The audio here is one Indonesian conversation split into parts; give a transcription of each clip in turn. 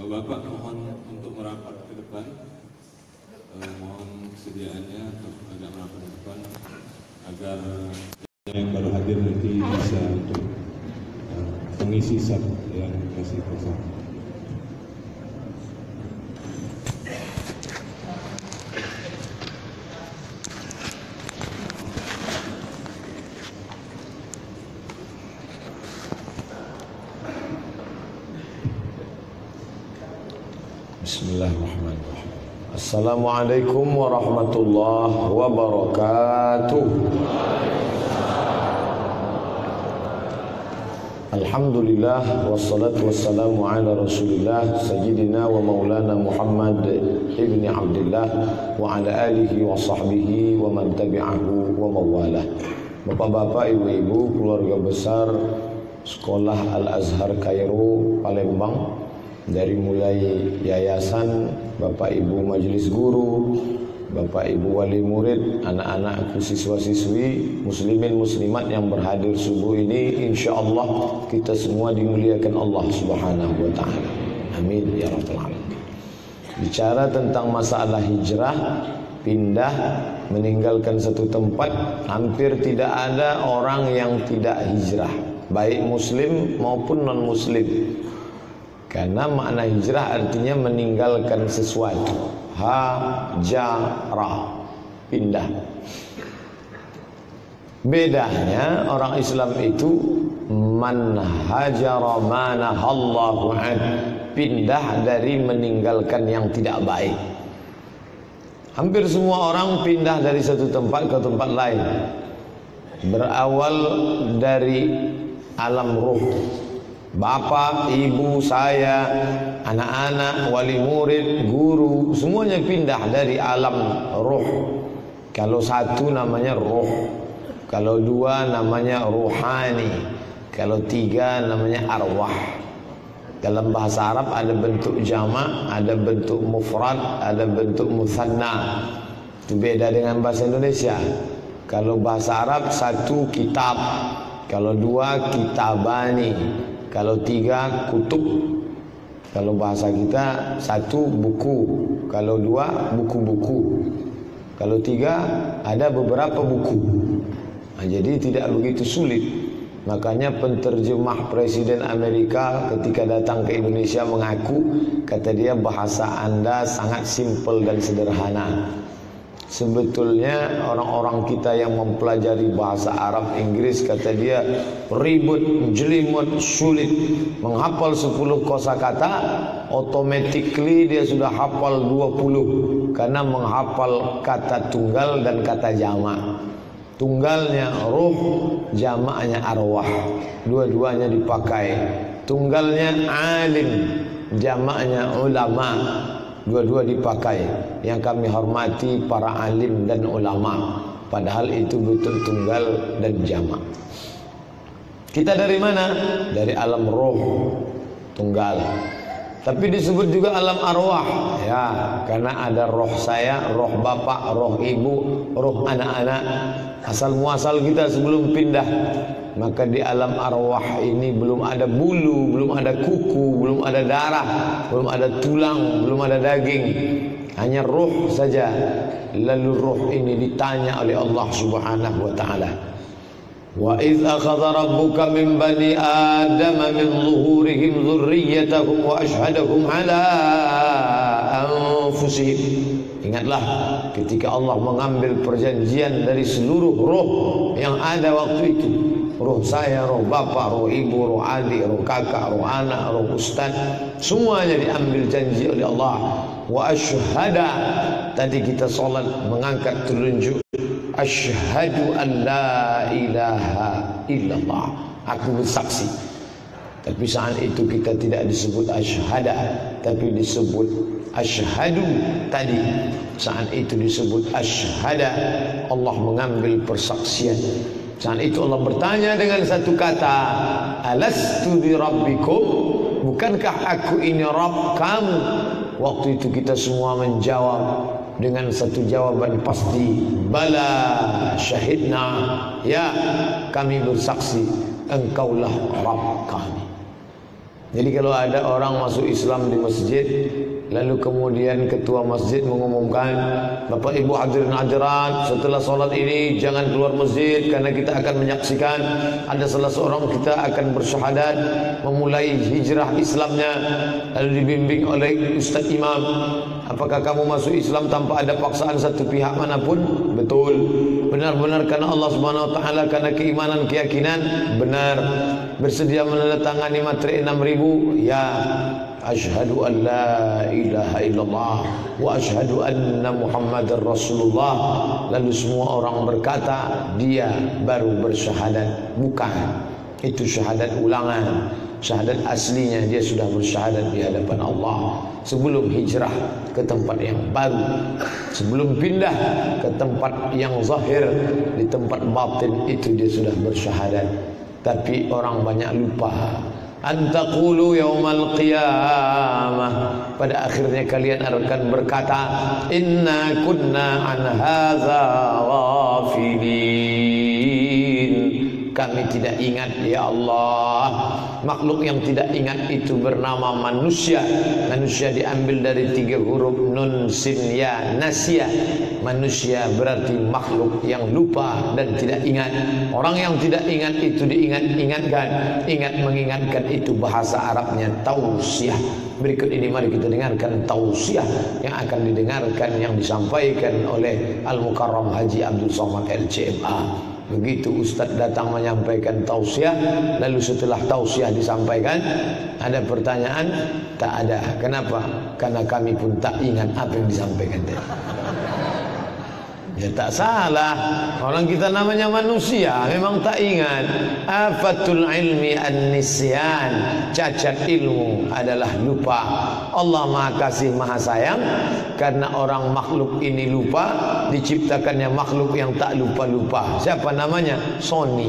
Bapak mohon untuk merapat ke depan, mohon kesediaannya untuk agak merapat ke depan agar yang baru hadir nanti bisa untuk mengisi sub yang masih kosong. Bismillahirrahmanirrahim. Assalamualaikum warahmatullahi wabarakatuh. Alhamdulillah wassalatu wassalamu ala Rasulillah sayyidina wa maulana Muhammad ibni Abdullah wa ala alihi wa sahbihi wa man tabi'ahu wa mawalah. Bapak-bapak, ibu-ibu, keluarga besar Sekolah Al-Azhar Kairo Palembang, dari mulai yayasan, Bapak Ibu majelis guru, Bapak Ibu wali murid, anak-anak siswa-siswi, muslimin muslimat yang berhadir subuh ini, insya Allah kita semua dimuliakan Allah Subhanahu wa ta'ala. Amin ya rabbal alamin. Bicara tentang masalah hijrah, pindah, meninggalkan satu tempat, hampir tidak ada orang yang tidak hijrah, baik muslim maupun non muslim. Karena makna hijrah artinya meninggalkan sesuatu. Hajara, pindah. Bedanya orang Islam itu man hajara manahallahu an, pindah dari meninggalkan yang tidak baik. Hampir semua orang pindah dari satu tempat ke tempat lain, berawal dari alam ruh. Bapak, ibu, saya, anak-anak, wali murid, guru, semuanya pindah dari alam ruh. Kalau satu namanya ruh, kalau dua namanya ruhani, kalau tiga namanya arwah. Dalam bahasa Arab ada bentuk jamak, ada bentuk mufrad, ada bentuk mutsanna. Itu beda dengan bahasa Indonesia. Kalau bahasa Arab satu kitab, kalau dua kitabani, kalau tiga kutub. Kalau bahasa kita satu buku, kalau dua buku-buku, kalau tiga ada beberapa buku. Nah, jadi tidak begitu sulit. Makanya penterjemah Presiden Amerika ketika datang ke Indonesia mengaku, kata dia, bahasa Anda sangat simpel dan sederhana. Sebetulnya orang-orang kita yang mempelajari bahasa Arab, Inggris, kata dia, ribut, jelimut, sulit. Menghafal 10 kosakata, automatically dia sudah hafal 20. Karena menghafal kata tunggal dan kata jamak. Tunggalnya ruh, jamaknya arwah. Dua-duanya dipakai. Tunggalnya alim, jamaknya ulama. Dua-dua dipakai. Yang kami hormati para alim dan ulama, padahal itu betul tunggal dan jamak. Kita dari mana? Dari alam roh, tunggal. Tapi disebut juga alam arwah, ya, karena ada roh saya, roh bapak, roh ibu, roh anak-anak. Asal muasal kita sebelum pindah, maka di alam arwah ini belum ada bulu, belum ada kuku, belum ada darah, belum ada tulang, belum ada daging, hanya roh saja. Lalu roh ini ditanya oleh Allah Subhanahu wa ta'ala, wa idh akhadha rabbuka min bani adama min zuhurihim dzurriyyatahum wa ashhadahum ala anfusihim. Ingatlah ketika Allah mengambil perjanjian dari seluruh roh yang ada waktu itu. Roh saya, roh bapak, roh ibu, roh adik, roh kakak, roh anak, roh ustaz, semuanya diambil janji oleh Allah. Wa asyhada, tadi kita salat mengangkat telunjuk, asyhadu an la ilaha illallah, aku bersaksi. Tapi saat itu kita tidak disebut asyhada, tapi disebut asyhadu. Tadi saat itu disebut asyhada. Allah mengambil persaksian. Saat itu Allah bertanya dengan satu kata, alastu bi rabbikum, bukankah aku ini Rabb kamu? Waktu itu kita semua menjawab dengan satu jawaban pasti, bala syahidna, ya kami bersaksi engkaulah Rabb kami. Jadi kalau ada orang masuk Islam di masjid, lalu kemudian ketua masjid mengumumkan, Bapak Ibu hadirin hadirat, setelah solat ini jangan keluar masjid karena kita akan menyaksikan ada salah seorang kita akan bersyahadat, memulai hijrah Islamnya, lalu dibimbing oleh Ustaz Imam. Apakah kamu masuk Islam tanpa ada paksaan satu pihak manapun? Betul. Benar-benar karena Allah Subhanahu wa taala, karena keimanan, keyakinan? Benar. Bersedia menandatangani materi 6.000? Ya. Asyhadu an la ilaha illallah wa asyhadu anna Muhammadar Rasulullah. Lalu semua orang berkata, dia baru bersyahadat. Bukan. Itu syahadat ulangan. Syahadat aslinya dia sudah bersyahadat di hadapan Allah sebelum hijrah ke tempat yang baru, sebelum pindah ke tempat yang zahir. Di tempat batin itu dia sudah bersyahadat. Tapi orang banyak lupa. Antaqulu yaumal qiyamah, pada akhirnya kalian akan berkata, inna kunna an hadza ghafilin. Kami tidak ingat ya Allah. Makhluk yang tidak ingat itu bernama manusia. Manusia diambil dari 3 huruf nun sin ya, nasia. Manusia berarti makhluk yang lupa dan tidak ingat. Orang yang tidak ingat itu diingat-ingatkan. Ingat mengingatkan itu bahasa Arabnya tausiah. Berikut ini mari kita dengarkan tausiah yang akan didengarkan, yang disampaikan oleh Al-Mukarram Haji Abdul Somad LCMA. Begitu Ustadz datang menyampaikan tausiah, lalu setelah tausiah disampaikan, ada pertanyaan? Tak ada. Kenapa? Karena kami pun tak ingat apa yang disampaikan tadi. Ya tak salah. Orang kita namanya manusia, memang tak ingat. Afatul ilmi an-nisyan. Cacat ilmu adalah lupa. Allah Maha Kasih Maha Sayang. Karena orang makhluk ini lupa, diciptakannya makhluk yang tak lupa-lupa. Siapa namanya? Sony.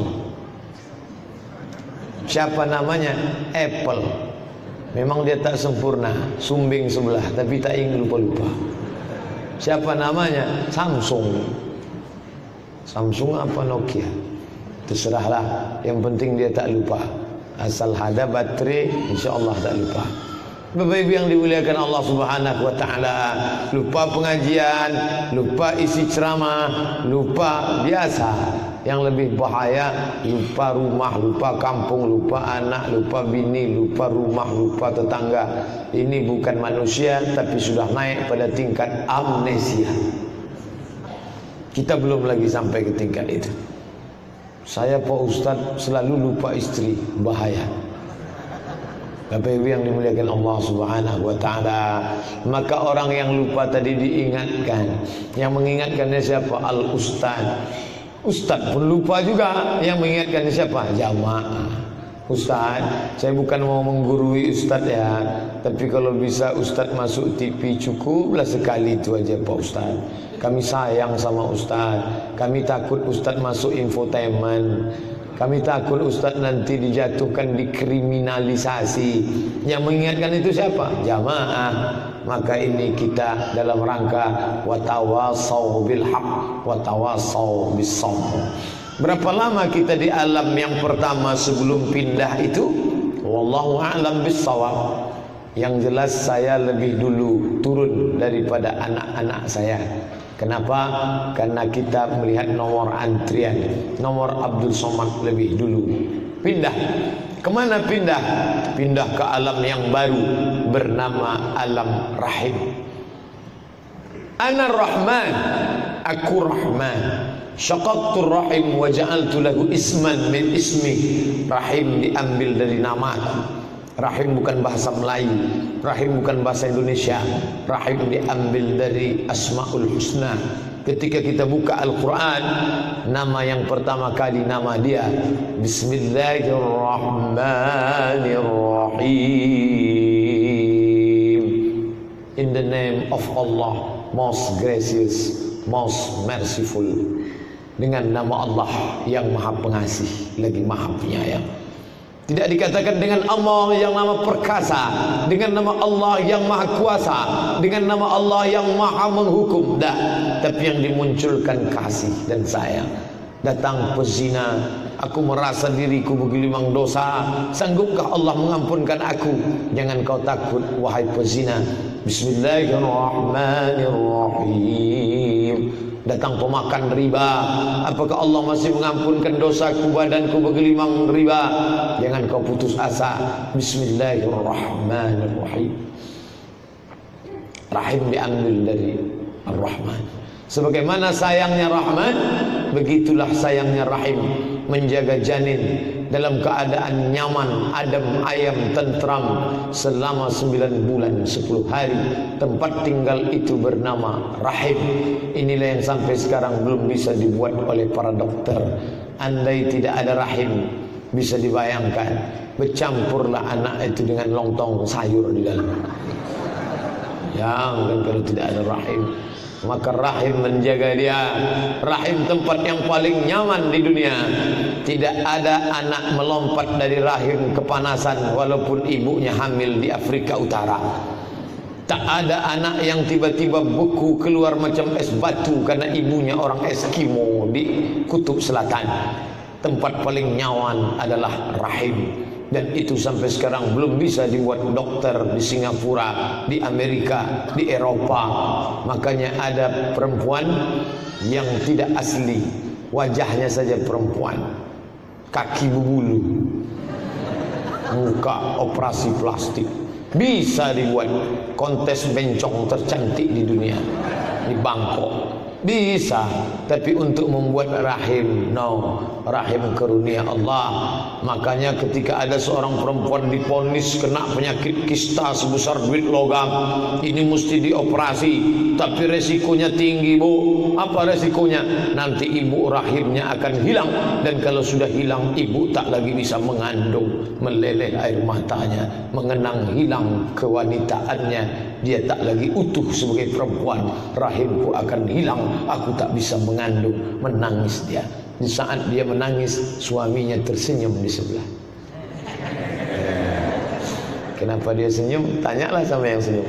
Siapa namanya? Apple. Memang dia tak sempurna, sumbing sebelah, tapi tak ingin lupa-lupa. Siapa namanya? Samsung. Samsung apa Nokia? Terserahlah. Yang penting dia tak lupa. Asal ada baterai, insya Allah tak lupa. Bapak Ibu yang dimuliakan Allah Subhanahu wa taala, lupa pengajian, lupa isi ceramah, lupa biasa. Yang lebih bahaya, lupa rumah, lupa kampung, lupa anak, lupa bini, lupa rumah, lupa tetangga. Ini bukan manusia, tapi sudah naik pada tingkat amnesia. Kita belum lagi sampai ke tingkat itu. Saya Pak Ustadz selalu lupa istri, bahaya. Bapak Ibu yang dimuliakan Allah Subhanahu wa taala, maka orang yang lupa tadi diingatkan. Yang mengingatkannya siapa? Al-Ustadz. Ustadz pun lupa juga. Yang mengingatkannya siapa? Jamaah. Ustadz, saya bukan mau menggurui Ustadz ya, tapi kalau bisa Ustadz masuk TV cukuplah sekali itu aja Pak Ustadz. Kami sayang sama Ustadz. Kami takut Ustadz masuk infotainment. Kami takut Ustadz nanti dijatuhkan, dikriminalisasi. Yang mengingatkan itu siapa? Jamaah. Maka ini kita dalam rangka watawasau bil haq, watawasau bis sabr. Berapa lama kita di alam yang pertama sebelum pindah itu? Wallahu a'lam bis-shawab. Yang jelas saya lebih dulu turun daripada anak-anak saya. Kenapa? Karena kita melihat nomor antrian, nomor Abdul Somad lebih dulu. Pindah. Kemana pindah? Pindah ke alam yang baru bernama alam rahim. Ana Rahman, aku Rahman. Syaqaqtur rahim wa ja'altu lahu isman min ismi. Rahim diambil dari namaku. Rahim bukan bahasa Melayu, rahim bukan bahasa Indonesia. Rahim diambil dari Asmaul Husna. Ketika kita buka Al-Quran, nama yang pertama kali nama dia Bismillahirrahmanirrahim. In the name of Allah, most gracious, most merciful. Dengan nama Allah yang maha pengasih lagi maha penyayang. Tidak dikatakan dengan Allah yang nama perkasa, dengan nama Allah yang maha kuasa, dengan nama Allah yang maha menghukum. Tidak. Tapi yang dimunculkan kasih dan sayang. Datang pezina, Aku merasa diriku bergelimang dosa. Sanggupkah Allah mengampunkan aku? Jangan kau takut wahai pezina. Bismillahirrahmanirrahim. Datang pemakan riba, apakah Allah masih mengampunkan dosaku? Badanku bergelimang riba. Jangan kau putus asa. Bismillahirrahmanirrahim. Rahim diambil dari Ar-Rahman. Sebagaimana sayangnya Rahman, begitulah sayangnya Rahim. Menjaga janin dalam keadaan nyaman, adem, ayam, tentram selama 9 bulan 10 hari. Tempat tinggal itu bernama Rahim. Inilah yang sampai sekarang belum bisa dibuat oleh para dokter. Andai tidak ada Rahim, bisa dibayangkan bercampurlah anak itu dengan lontong sayur di dalam. Jangan kalau tidak ada Rahim. Maka Rahim menjaga dia. Rahim tempat yang paling nyaman di dunia. Tidak ada anak melompat dari rahim kepanasan walaupun ibunya hamil di Afrika Utara. Tak ada anak yang tiba-tiba beku keluar macam es batu karena ibunya orang Eskimo di Kutub Selatan. Tempat paling nyaman adalah rahim. Dan itu sampai sekarang belum bisa dibuat dokter di Singapura, di Amerika, di Eropa. Makanya ada perempuan yang tidak asli, wajahnya saja perempuan, kaki berbulu, muka operasi plastik. Bisa dibuat kontes bencong tercantik di dunia, di Bangkok. Bisa, tapi untuk membuat rahim, no, rahim karunia Allah. Makanya ketika ada seorang perempuan diponis kena penyakit kista sebesar duit logam, ini mesti dioperasi, tapi resikonya tinggi, Bu. Apa resikonya? Nanti ibu rahimnya akan hilang, dan kalau sudah hilang, ibu tak lagi bisa mengandung. Meleleh air matanya, mengenang hilang kewanitaannya. Dia tak lagi utuh sebagai perempuan. Rahimku akan hilang, aku tak bisa mengandung. Menangis dia. Di saat dia menangis, suaminya tersenyum di sebelah. Kenapa dia senyum? Tanyalah sama yang senyum.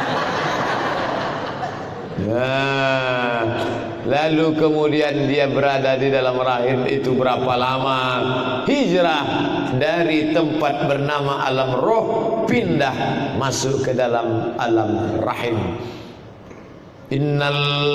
Nah, lalu kemudian dia berada di dalam rahim itu berapa lama? Hijrah dari tempat bernama alam roh, pindah masuk ke dalam alam rahim. Inna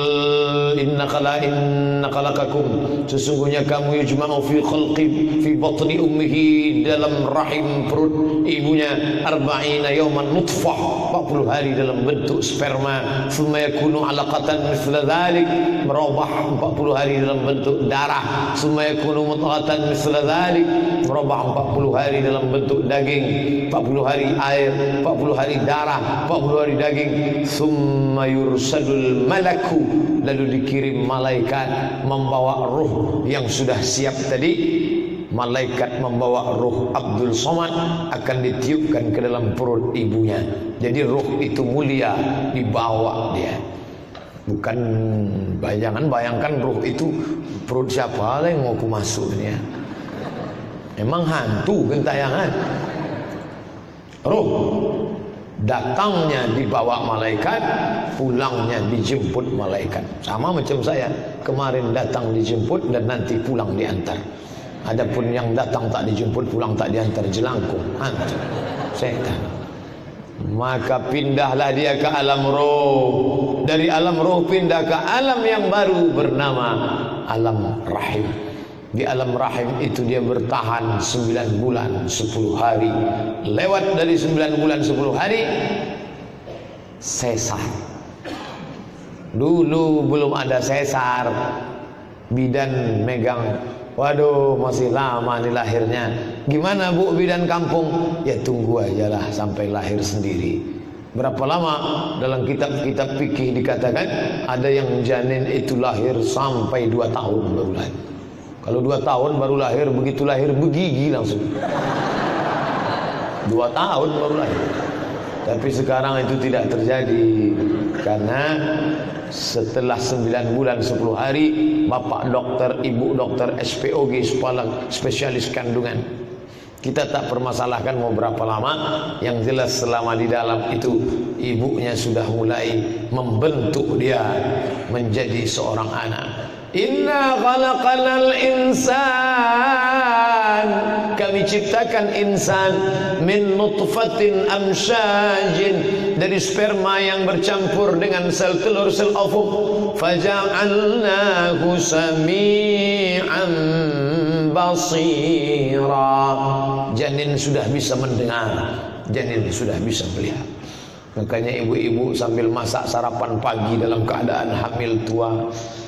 khalaqakum, sesungguhnya kamu yujma'u fi khalqi fi batni ummihi, dalam rahim perut ibunya 40 yawman nutfah, 40 hari dalam bentuk sperma, thumma yakunu 'alaqatan mithla dhalik, merubah 40 hari dalam bentuk darah, thumma yakunu mudghatan mithla dhalik, merubah 40 hari dalam bentuk daging, 40 hari air, 40 hari darah, 40 hari daging, thumma yursalul malaku, lalu dikirim malaikat membawa ruh yang sudah siap tadi. Malaikat membawa ruh Abdul Somad akan ditiupkan ke dalam perut ibunya. Jadi ruh itu mulia, dibawa dia. Bukan bayangkan ruh itu perut siapa lah yang mau aku masuk ini ya. Emang hantu gentayangan. Ruh datangnya dibawa malaikat, pulangnya dijemput malaikat. Sama macam saya, kemarin datang dijemput dan nanti pulang diantar. Adapun yang datang tak dijemput, pulang tak diantar, jelangkung, hantu, setan. Maka pindahlah dia ke alam roh. Dari alam roh pindah ke alam yang baru bernama alam rahim. Di alam rahim itu dia bertahan 9 bulan 10 hari. Lewat dari 9 bulan 10 hari, sesar. Dulu belum ada sesar, bidan megang, waduh masih lama nih lahirnya. Gimana Bu bidan kampung? Ya tunggu aja lah sampai lahir sendiri. Berapa lama? Dalam kitab-kitab fikih dikatakan ada yang janin itu lahir sampai 2 tahun baru lahir. Kalau 2 tahun baru lahir, begitu lahir begigi langsung. 2 tahun baru lahir. Tapi sekarang itu tidak terjadi, karena setelah 9 bulan 10 hari bapak dokter, ibu dokter SPOG, spesialis kandungan. Kita tak permasalahkan mau berapa lama, yang jelas selama di dalam itu ibunya sudah mulai membentuk dia menjadi seorang anak. Inna khalaqanal insana insan, kami ciptakan insan min nutfatin amsyajin, dari sperma yang bercampur dengan sel telur, sel ovum. Faja'alnahu sami'an basira. Janin sudah bisa mendengar, janin sudah bisa melihat. Makanya ibu-ibu sambil masak sarapan pagi dalam keadaan hamil tua,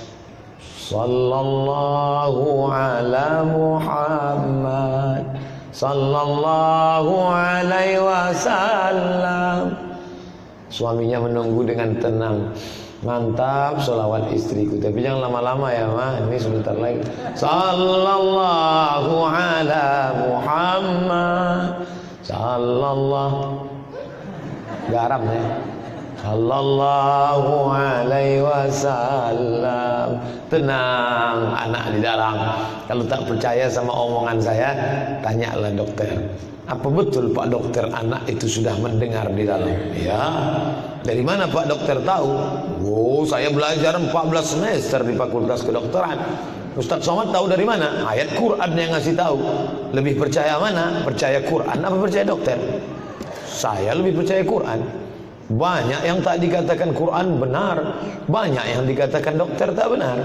sallallahu ala Muhammad sallallahu alaihi wasallam. Suaminya menunggu dengan tenang. Mantap sholawat istriku, tapi jangan lama-lama ya mah, ini sebentar lagi. Sallallahu ala Muhammad sallallahu, garam ya, sallallahu alaihi wasallam. Tenang anak di dalam. Kalau tak percaya sama omongan saya, tanyalah dokter. Apa betul Pak Dokter anak itu sudah mendengar di dalam? Ya. Dari mana Pak Dokter tahu? Oh, saya belajar 14 semester di Fakultas Kedokteran. Ustaz Somad tahu dari mana? Ayat Quran yang ngasih tahu. Lebih percaya mana? Percaya Quran apa percaya dokter? Saya lebih percaya Quran. Banyak yang tak dikatakan Quran benar, banyak yang dikatakan dokter tak benar.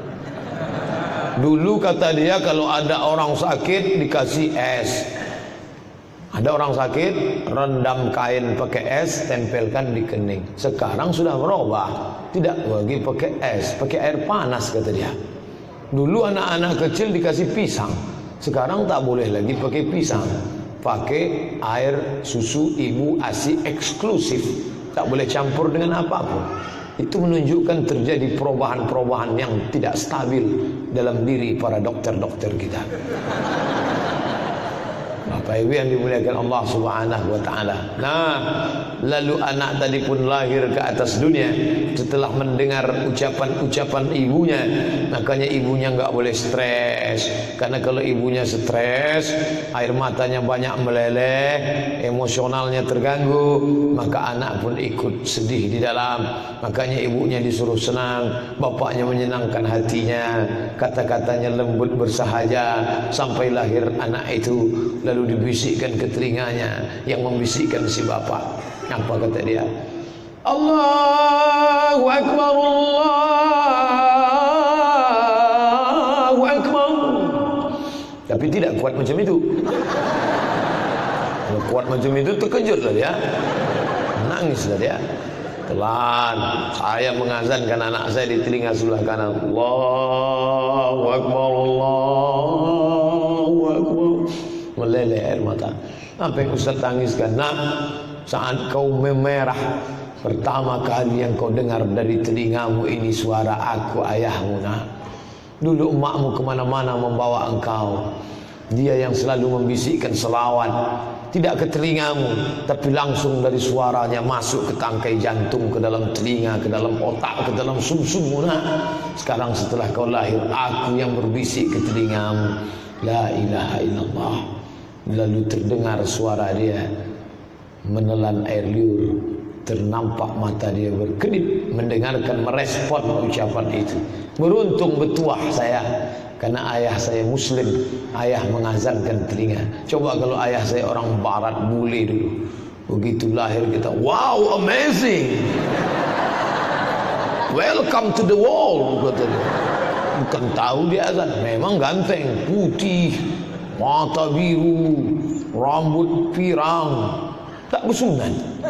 Dulu kata dia kalau ada orang sakit dikasih es. Ada orang sakit, rendam kain pakai es, tempelkan di kening. Sekarang sudah berubah, tidak lagi pakai es, pakai air panas kata dia. Dulu anak-anak kecil dikasih pisang, sekarang tak boleh lagi pakai pisang, pakai air susu ibu ASI eksklusif, tak boleh campur dengan apapun. Itu menunjukkan terjadi perubahan-perubahan yang tidak stabil dalam diri para dokter-dokter kita. Bapak Ibu yang dimuliakan Allah Subhanahu wa taala. Nah, lalu anak tadi pun lahir ke atas dunia setelah mendengar ucapan-ucapan ibunya. Makanya ibunya enggak boleh stres, karena kalau ibunya stres, air matanya banyak meleleh, emosionalnya terganggu, maka anak pun ikut sedih di dalam. Makanya ibunya disuruh senang, bapaknya menyenangkan hatinya, kata-katanya lembut bersahaja sampai lahir anak itu. Lalu dibisikkan ke telinganya, yang membisikkan si bapak. Apa kata dia? Allahu Akbar, Allahu Akbar. Tapi tidak kuat macam itu. Kalau kuat macam itu terkejutlah dia, nangislah dia. Pelan, saya mengazankan anak saya di telinga sebelah kanan. Allahu Akbar, Allahu Akbar. Meleleh air mata. Apa yang Ustaz tangiskan? Nak, saat kau memerah pertama kali yang kau dengar dari telingamu ini suara aku ayahmu, nak. Dulu emakmu kemana-mana membawa engkau. Dia yang selalu membisikkan selawat, tidak ke telingamu, tapi langsung dari suaranya masuk ke tangkai jantung, ke dalam telinga, ke dalam otak, ke dalam sumsummu, nak. Sekarang setelah kau lahir, aku yang berbisik ke telingamu, la ilaha illallah. Lalu terdengar suara dia menelan air liur, ternampak mata dia berkedip mendengarkan, merespon ucapan itu. Beruntung bertuah saya, karena ayah saya Muslim, ayah mengazankan telinga. Coba kalau ayah saya orang barat, bule dulu, begitu lahir kita, wow, amazing, welcome to the world, kata dia. Bukan tahu dia azan, memang ganteng, putih, mata biru, rambut pirang, tak bersunat.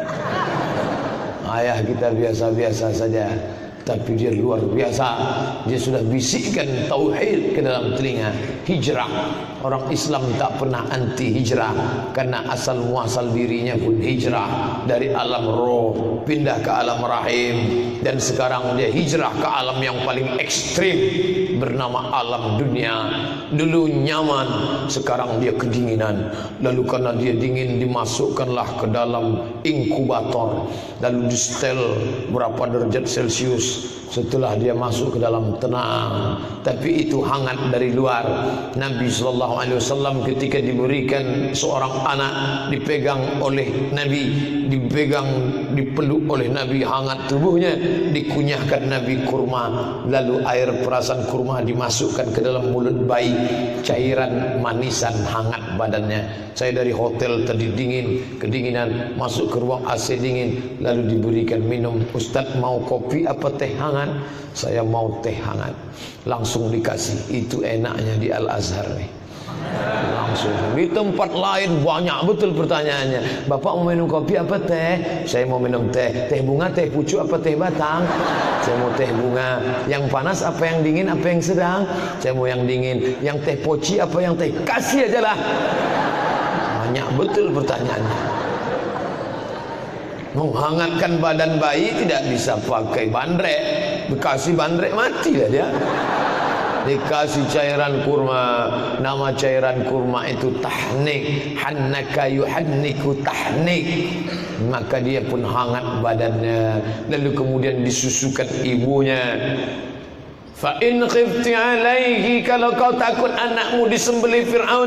Ayah kita biasa-biasa saja, tapi dia luar biasa. Dia sudah bisikkan tauhid ke dalam telinga. Hijrah, orang Islam tak pernah anti hijrah, karena asal muasal dirinya pun hijrah dari alam roh pindah ke alam rahim, dan sekarang dia hijrah ke alam yang paling ekstrim bernama alam dunia. Dulu nyaman, sekarang dia kedinginan. Lalu karena dia dingin, dimasukkanlah ke dalam inkubator, lalu di setel berapa derajat Celcius, Setelah dia masuk ke dalam tenang, tapi itu hangat dari luar. Nabi SAW ketika diberikan seorang anak, dipegang oleh Nabi, dipeluk oleh Nabi, hangat tubuhnya, dikunyahkan Nabi kurma, lalu air perasan kurma dimasukkan ke dalam mulut bayi, cairan manisan hangat badannya. Saya dari hotel tadi dingin, kedinginan, masuk ke ruang AC dingin, lalu diberikan minum. Ustadz mau kopi apa teh hangat? Saya mau teh hangat. Langsung dikasih. Itu enaknya di Al-Azhar nih. Langsung. Di tempat lain banyak betul pertanyaannya. Bapak mau minum kopi apa teh? Saya mau minum teh. Teh bunga, teh pucuk apa teh batang? Saya mau teh bunga. Yang panas apa yang dingin apa yang sedang? Saya mau yang dingin. Yang teh poci apa yang teh? Kasih aja lah. Banyak betul pertanyaannya. Menghangatkan badan bayi tidak bisa pakai bandrek. Dikasih bandrek matilah dia. Dikasih cairan kurma. Nama cairan kurma itu tahnik. Hannaka yuhanniku tahnik. Maka dia pun hangat badannya. Lalu kemudian disusukan ibunya. Fa in khifti alaihi, kalau kau takut anakmu disembelih Fir'aun,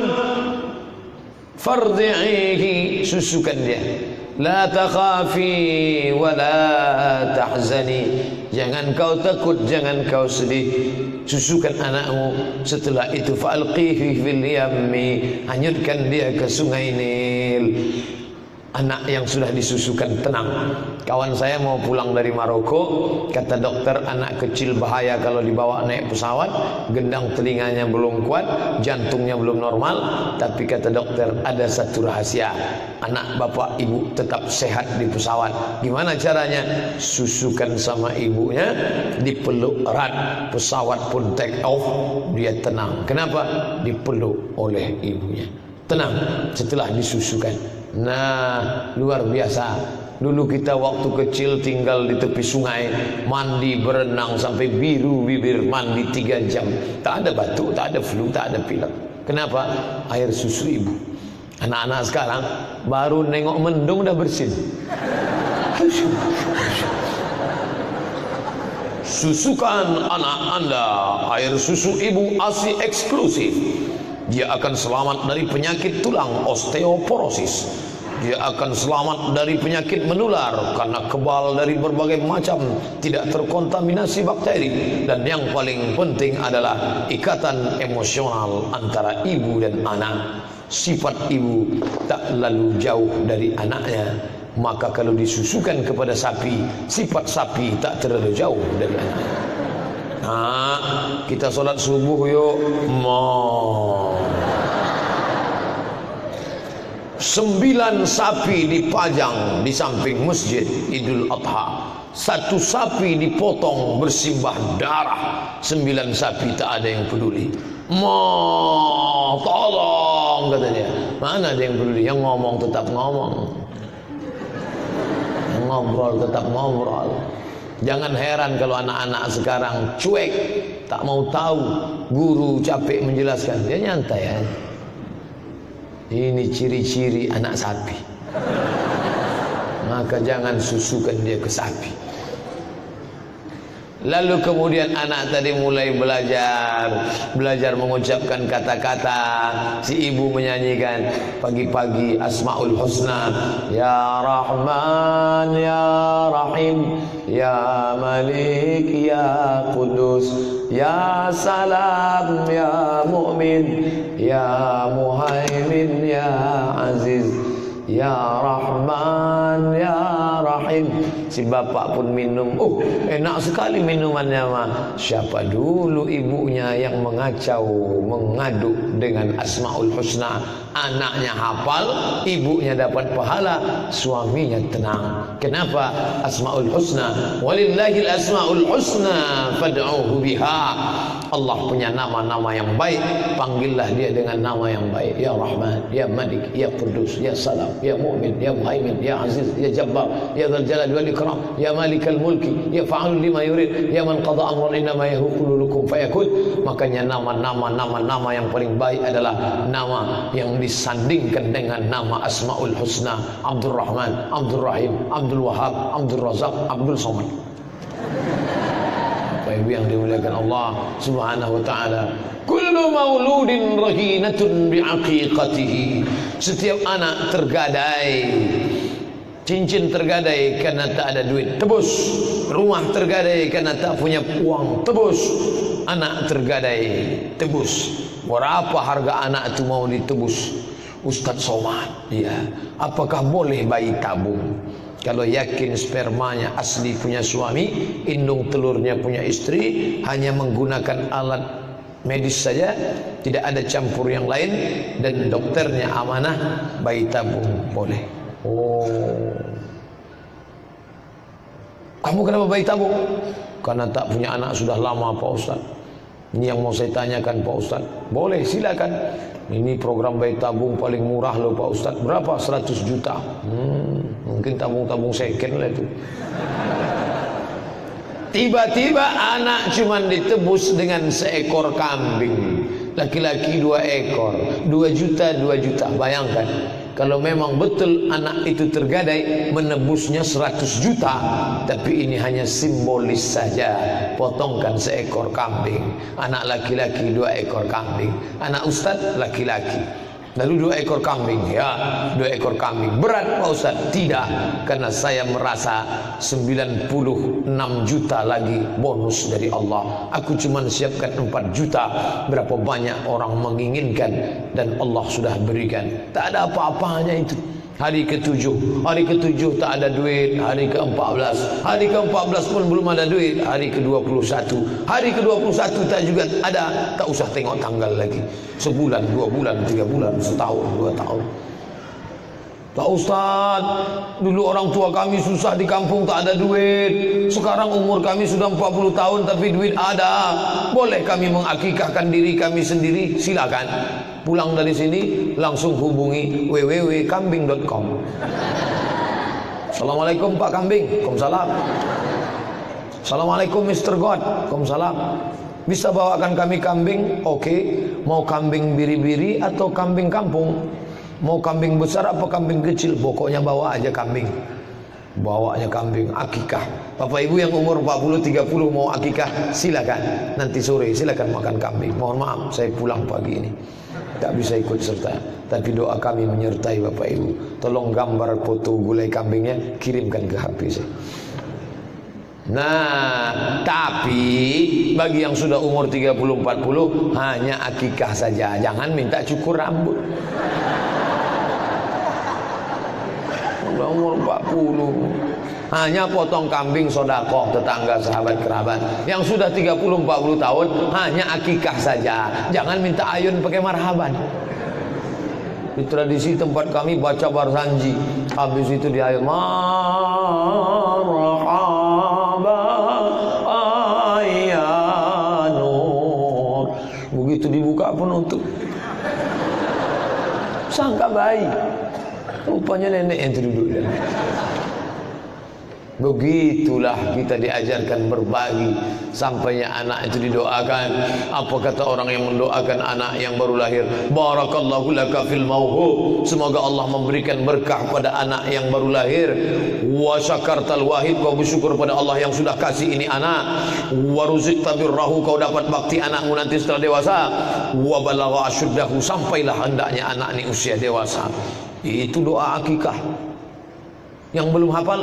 fardi'ihi, susukan dia. La takhafi wa la tahzani, jangan kau takut, jangan kau sedih, susukan anakmu. Setelah itu fa'alqihi fil yammi, hanyutkan dia ke sungai Nil. Anak yang sudah disusukan tenang. Kawan saya mau pulang dari Maroko, kata dokter anak kecil bahaya kalau dibawa naik pesawat, gendang telinganya belum kuat, jantungnya belum normal. Tapi kata dokter ada satu rahasia, anak bapak ibu tetap sehat di pesawat. Gimana caranya? Susukan sama ibunya, dipeluk erat, pesawat pun take off, dia tenang. Kenapa? Dipeluk oleh ibunya. Tenang setelah disusukan. Nah, luar biasa. Dulu kita waktu kecil tinggal di tepi sungai, mandi berenang sampai biru bibir, mandi 3 jam. Tak ada batuk, tak ada flu, tak ada pilek. Kenapa? Air susu ibu. Anak-anak sekarang baru nengok mendung dah bersin. Susukan anak anda air susu ibu ASI eksklusif. Dia akan selamat dari penyakit tulang osteoporosis. Dia akan selamat dari penyakit menular karena kebal dari berbagai macam, tidak terkontaminasi bakteri. Dan yang paling penting adalah ikatan emosional antara ibu dan anak. Sifat ibu tak lalu jauh dari anaknya. Maka kalau disusukan kepada sapi, sifat sapi tak terlalu jauh dari anaknya. Nah, kita solat subuh yuk. 9 sapi dipajang di samping masjid Idul Adha. 1 sapi dipotong bersimbah darah. 9 sapi tak ada yang peduli. Tolong katanya. Mana ada yang peduli? Yang ngomong tetap ngomong, yang ngobrol tetap ngobrol. Jangan heran kalau anak-anak sekarang cuek, tak mau tahu. Guru capek menjelaskan, dia nyantai ya. Ini ciri-ciri anak sapi. Maka jangan susukan dia ke sapi. Lalu kemudian anak tadi mulai belajar mengucapkan kata-kata. Si ibu menyanyikan pagi-pagi Asmaul Husna, Ya Rahman, Ya Rahim, Ya Malik, Ya Qudus, Ya Salam, Ya Mu'min, Ya Muhaimin, Ya Aziz, Ya Rahman, Ya Rahim. Si bapak pun minum. Enak sekali minumannya mah. Siapa dulu ibunya yang mengacau, mengaduk dengan Asmaul Husna. Anaknya hafal, ibunya dapat pahala, suaminya tenang. Kenapa? Asmaul Husna. Walillahil asmaul husna fad'uhu biha. Allah punya nama-nama yang baik, panggillah dia dengan nama yang baik. Ya Rahman, Ya Malik, Ya Qudus, Ya Salam, Ya Mu'min, Ya Muhaimin, Ya Aziz, Ya Jabbar, Ya Dzal Jalali wal Ikram, Ya Malikal Mulki, Ya Fa'alul lima yurid, Ya Man qada amran innama yahqulu lakum fayakun. Makanya nama-nama yang paling baik adalah nama yang disandingkan dengan nama Asmaul Husna. Abdul Rahman, Abdul Rahim, Abdul Wahab, Abdul Razak, Abdul Somad. Bapak Ibu yang dimuliakan Allah Subhanahu wa taala. Kullu mauludin rahinatun biaqiqatihi. Setiap anak tergadai, cincin tergadai karena tak ada duit, tebus. Rumah tergadai karena tak punya uang, tebus. Anak tergadai, tebus. Berapa harga anak itu mau ditebus? Ustadz Somad, ya. Apakah boleh bayi tabung? Kalau yakin spermanya asli punya suami, indung telurnya punya istri, hanya menggunakan alat medis saja, tidak ada campur yang lain, dan dokternya amanah, bayi tabung boleh. Oh, kamu kenapa bayi tabung? Karena tak punya anak sudah lama Pak Ustaz. Ini yang mau saya tanyakan Pak Ustaz. Boleh, silakan. Ini program bayi tabung paling murah loh Pak Ustaz. Berapa? 100 juta. Mungkin tabung-tabung second lah itu. Tiba-tiba anak cuman ditebus dengan seekor kambing. Laki-laki 2 ekor, 2 juta, 2 juta. Bayangkan, kalau memang betul anak itu tergadai, menebusnya 100 juta. Tapi ini hanya simbolis saja. Potongkan seekor kambing. Anak laki-laki 2 ekor kambing. Anak Ustadz laki-laki. Lalu 2 ekor kambing, ya 2 ekor kambing. Berat Pak Ustaz? Tidak, karena saya merasa 96 juta lagi bonus dari Allah. Aku cuma siapkan 4 juta. Berapa banyak orang menginginkan, dan Allah sudah berikan. Tak ada apa-apanya itu. Hari ke-7 tak ada duit. Hari ke-14 pun belum ada duit. Hari ke-21 tak juga ada. Tak usah tengok tanggal lagi. Sebulan, 2 bulan, 3 bulan, setahun, 2 tahun. Pak Ustaz, dulu orang tua kami susah di kampung, tak ada duit. Sekarang umur kami sudah 40 tahun tapi duit ada. Boleh kami mengakikahkan diri kami sendiri? Silakan. Pulang dari sini langsung hubungi www.kambing.com. Assalamualaikum Pak Kambing. Waalaikumsalam. Assalamualaikum Mr. God. Waalaikumsalam. Bisa bawakan kami kambing? Oke. Mau kambing biri-biri atau kambing kampung? Mau kambing besar apa kambing kecil? Pokoknya bawa aja kambing. Bawanya kambing akikah. Bapak Ibu yang umur 40-30 mau akikah, silakan. Nanti sore silakan makan kambing. Mohon maaf saya pulang pagi ini, tak bisa ikut serta. Tapi doa kami menyertai Bapak Ibu. Tolong gambar foto gulai kambingnya, kirimkan ke HP saya. Nah, tapi bagi yang sudah umur 30-40 hanya akikah saja. Jangan minta cukur rambut. Udah umur 40 hanya potong kambing sodakoh tetangga sahabat kerabat. Yang sudah 30-40 tahun hanya akikah saja. Jangan minta ayun pakai marhaban. Di tradisi tempat kami baca barsanji, habis itu di ayun marhaban ayyanur. Begitu dibuka penutup, sangka bayi, rupanya nenek yang duduk dalam. Begitulah kita diajarkan berbagi. Sampainya anak itu didoakan. Apa kata orang yang mendoakan anak yang baru lahir? Barakallahu laka fil mauhub. Semoga Allah memberikan berkah pada anak yang baru lahir. Wa syakartal wahid. Kau bersyukur pada Allah yang sudah kasih ini anak. Wa ruziqta birrahu. Kau dapat bakti anakmu nanti setelah dewasa. Wa balagha asyuddahu. Sampailah hendaknya anak ini usia dewasa. Itu doa akikah. Yang belum hafal,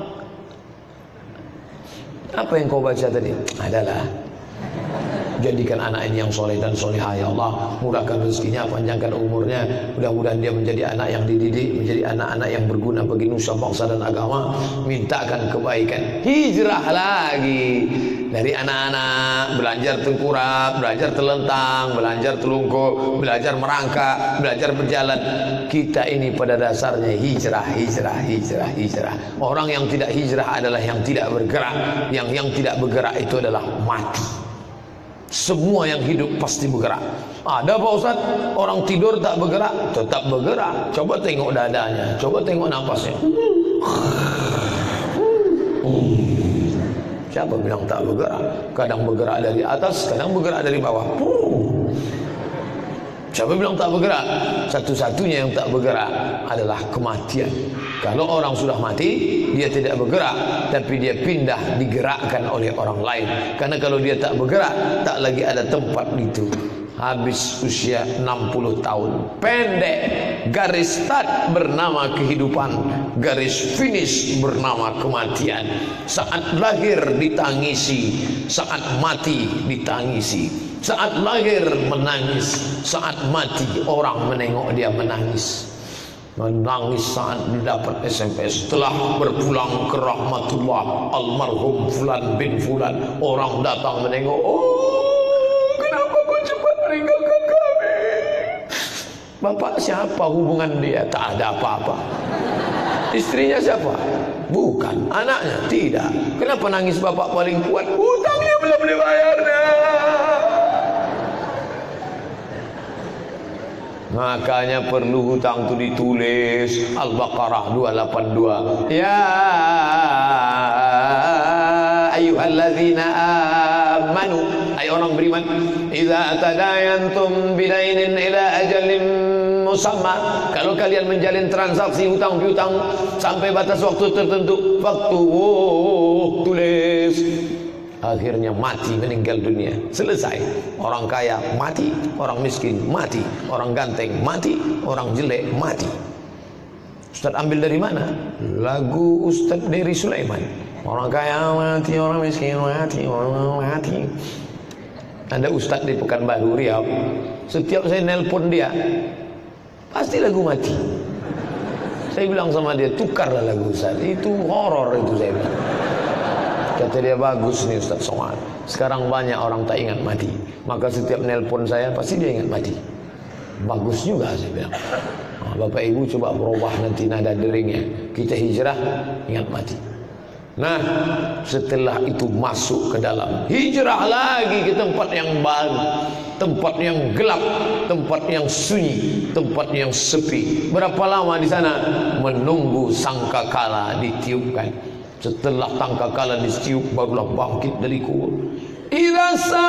apa yang kau baca tadi? Adalah jadikan anak ini yang soleh dan solehah ya Allah. Murahkan rezekinya, panjangkan umurnya. Mudah-mudahan dia menjadi anak yang dididik, menjadi anak-anak yang berguna bagi nusa bangsa dan agama. Mintakan kebaikan. Hijrah lagi dari anak-anak, belajar tengkurap, belajar telentang, belajar telungkup, belajar merangkak, belajar berjalan. Kita ini pada dasarnya hijrah. Orang yang tidak hijrah adalah yang tidak bergerak. Yang tidak bergerak itu adalah mati. Semua yang hidup pasti bergerak. Ada Pak Ustaz, orang tidur tak bergerak? Tetap bergerak. Coba tengok dadanya, coba tengok napasnya. Siapa bilang tak bergerak? Kadang bergerak dari atas, kadang bergerak dari bawah. Siapa bilang tak bergerak? Satu-satunya yang tak bergerak adalah kematian. Kalau orang sudah mati, dia tidak bergerak, tapi dia pindah digerakkan oleh orang lain. Karena kalau dia tak bergerak, tak lagi ada tempat itu. Habis usia 60 tahun. Pendek. Garis start bernama kehidupan, garis finish bernama kematian. Saat lahir ditangisi, saat mati ditangisi. Saat lahir menangis, saat mati orang menengok dia menangis. Menangis saat dapat SMS. Setelah berpulang ke rahmatullah, almarhum Fulan bin Fulan, orang datang menengok. Oh, kenapa kau cepat meninggalkan kami? Bapak siapa, hubungan dia? Tak ada apa-apa. Istrinya siapa? Bukan. Anaknya? Tidak. Kenapa nangis bapak paling kuat? Hutangnya belum dibayarnya. Makanya perlu hutang itu ditulis. Al-Baqarah 282. Ya ayyuhalladzina amanu, ay orang beriman, idza tadayantum bidainin ila ajalin musamma, kalau kalian menjalin transaksi hutang piutang sampai batas waktu tertentu, faktubuh, tulis. Akhirnya mati, meninggal dunia, selesai. Orang kaya mati, orang miskin mati, orang ganteng mati, orang jelek mati. Ustaz ambil dari mana? Lagu Ustaz Dery Sulaiman. Orang kaya mati, orang miskin mati, orang mati. Ada Ustaz di Pekanbaru Riau, setiap saya nelpon dia pasti lagu mati. Saya bilang sama dia, tukarlah lagu Ustaz, itu horor itu, saya bilang. Kata dia, bagus nih Ustaz Somad. Sekarang banyak orang tak ingat mati, maka setiap nelpon saya pasti dia ingat mati. Bagus juga, saya bilang. Bapak Ibu coba berubah nanti nada deringnya. Kita hijrah, ingat mati. Nah, setelah itu masuk ke dalam, hijrah lagi ke tempat yang baru, tempat yang gelap, tempat yang sunyi, tempat yang sepi. Berapa lama di sana? Menunggu sangkakala ditiupkan. Setelah sangkakala ditiup, barulah bangkit dari kubur. Idza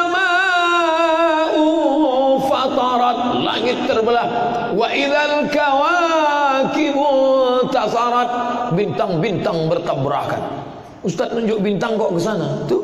samaa'u fatarat, langit terbelah. Wa idzal kawakibu tasarat, bintang-bintang bertabrakan. Ustaz nunjuk bintang kok ke sana? Tuh.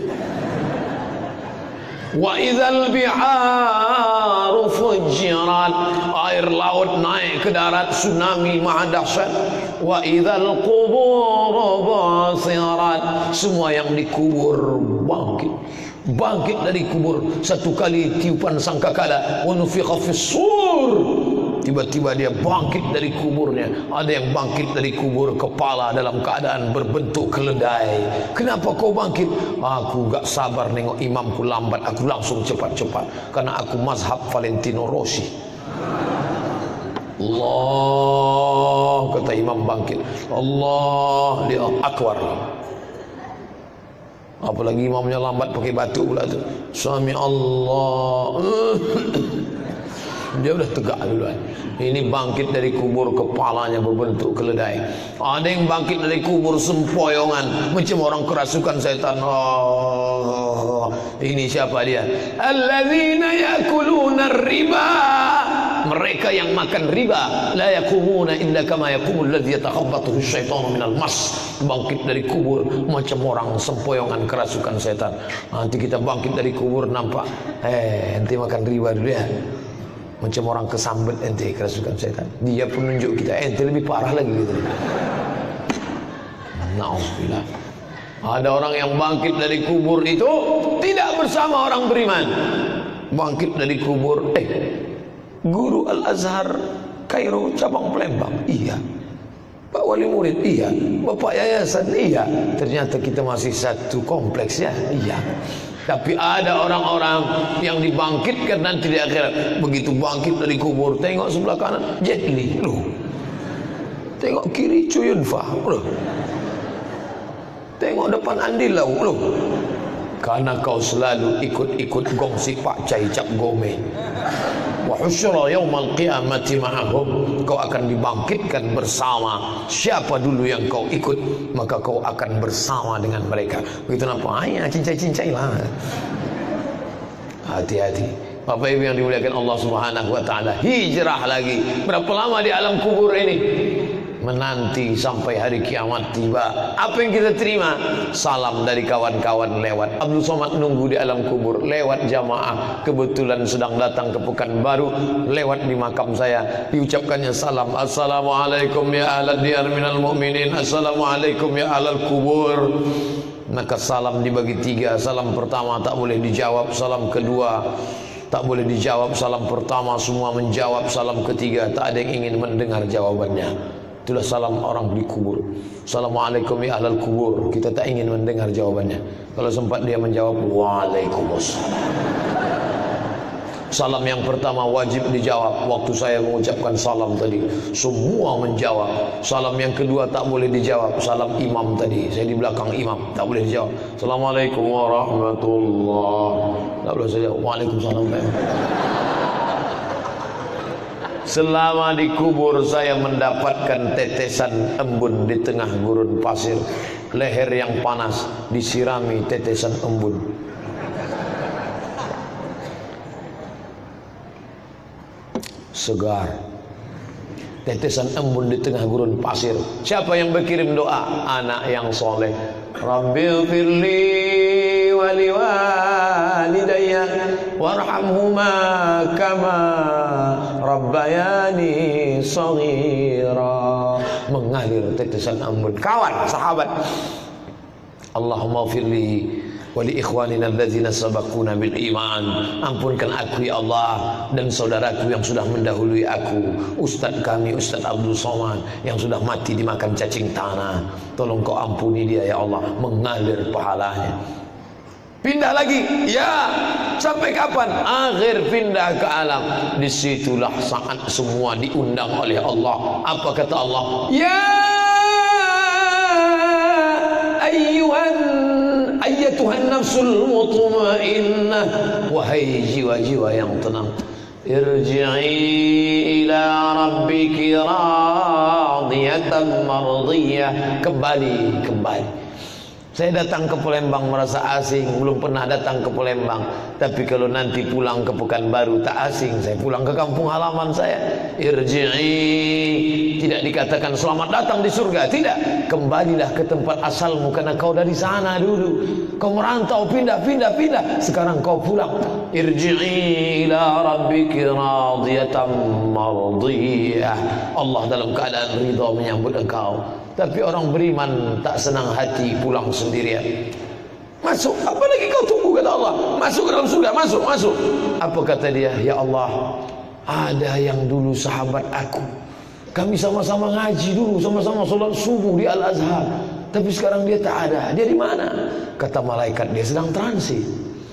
Wa idzal biharu fujirat, air laut naik ke darat, tsunami maha dahsyat. Wa idzal qubur basirat, semua yang dikubur bangkit. Bangkit dari kubur. Satu kali tiupan sangkakala, wa nufikha fis-sur, tiba-tiba dia bangkit dari kuburnya. Ada yang bangkit dari kubur kepala dalam keadaan berbentuk keledai. Kenapa kau bangkit? Aku gak sabar nengok imamku lambat, aku langsung cepat-cepat, karena aku mazhab Valentino Rossi. Allah, kata imam bangkit. Allah, dia akbar. Apalagi imamnya lambat pakai batu pula tu. Sami Allah. Dia udah tegak duluan. Ini bangkit dari kubur kepalanya berbentuk keledai. Ada yang bangkit dari kubur sempoyongan macam orang kerasukan setan. Oh, ini siapa dia? Alladzina yakuluna riba, mereka yang makan riba. La yakumuna illa kama yakumul ladzi yatakhabbathu syaitanu minal mas. Bangkit dari kubur macam orang sempoyongan kerasukan setan. Nanti kita bangkit dari kubur nampak, ente makan riba dulu ya, macam orang kesambet ente kerasukan setan. Dia pun nunjuk kita, ente lebih parah lagi gitu. Na'udzubillah. Ada orang yang bangkit dari kubur itu tidak bersama orang beriman. Bangkit dari kubur, guru Al-Azhar Kairo cabang Palembang, iya. Pak Wali Murid, iya. Bapak Yayasan, iya. Ternyata kita masih satu kompleks ya, iya. Tapi ada orang-orang yang dibangkitkan nanti di akhirat. Begitu bangkit dari kubur, tengok sebelah kanan Jet Li, loh. Tengok kiri Chow Yun Fat, loh. Tengok depan Andi Lau, loh. Karena kau selalu ikut-ikut gongsi Pak Cai Cap Gome. Wa husyra yaumal qiyamati ma'ahum, kau akan dibangkitkan bersama siapa dulu yang kau ikut, maka kau akan bersama dengan mereka. Begitu nampak, cincai-cincai lah. Hati-hati. Bapak Ibu yang dimuliakan Allah Subhanahu wa taala, hijrah lagi. Berapa lama di alam kubur ini? Menanti sampai hari kiamat tiba. Apa yang kita terima? Salam dari kawan-kawan lewat. Abdul Somad nunggu di alam kubur, lewat jamaah. Kebetulan sedang datang ke Pekanbaru, lewat di makam saya. Diucapkannya salam. Assalamualaikum ya ahlad diyar minal mu'minin. Assalamualaikum ya ahlal kubur. Maka salam dibagi tiga. Salam pertama tak boleh dijawab. Salam kedua tak boleh dijawab. Salam pertama semua menjawab. Salam ketiga tak ada yang ingin mendengar jawabannya. Itulah salam orang di kubur. Assalamualaikum ya ahlal kubur. Kita tak ingin mendengar jawabannya. Kalau sempat dia menjawab, waalaikumsalam. Salam yang pertama wajib dijawab. Waktu saya mengucapkan salam tadi, semua menjawab. Salam yang kedua tak boleh dijawab. Salam imam tadi, saya di belakang imam, tak boleh dijawab. Assalamualaikum warahmatullahi. Tak boleh saya jawab. Waalaikumsalam. Selama di kubur saya mendapatkan tetesan embun di tengah gurun pasir. Leher yang panas disirami tetesan embun. Segar. Tetesan embun di tengah gurun pasir. Siapa yang berkirim doa? Anak yang soleh. Rabbil firli wali walidayya warhamhuma kama rabbayani shaghira. Mengalir tetesan embun. Kawan, sahabat. Allahumma firli wali ikhwanina allazina sabaquna bil iman. Ampunkan aku ya Allah dan saudaraku yang sudah mendahului aku. Ustaz kami Ustaz Abdul Somad yang sudah mati dimakan cacing tanah, tolong kau ampuni dia ya Allah. Mengalir pahalanya. Pindah lagi, ya. Sampai kapan? Akhir pindah ke alam. Disitulah saat semua diundang oleh Allah. Apa kata Allah? Ya ayyatuhan nafsul mutmainnah, wahai jiwa-jiwa yang tenang, irji'i ila rabbiki radiyatan mardiyah. Kembali. Saya datang ke Palembang merasa asing, belum pernah datang ke Palembang. Tapi kalau nanti pulang ke Pekanbaru tak asing, saya pulang ke kampung halaman saya. Irji'i, tidak dikatakan selamat datang di surga, tidak. Kembalilah ke tempat asalmu karena kau dari sana dulu. Kau merantau, pindah. Sekarang kau pulang. Irji'i ila rabbiki radiyatan mardiyah. Allah dalam keadaan ridha menyambut engkau. Tapi orang beriman tak senang hati pulang sendirian. Masuk, apa lagi kau tunggu kata Allah? Masuk ke dalam surga, masuk. Apa kata dia? Ya Allah, ada yang dulu sahabat aku. Kami sama-sama ngaji dulu, sama-sama sholat subuh di Al-Azhar. Tapi sekarang dia tak ada. Dia di mana? Kata malaikat, dia sedang transit.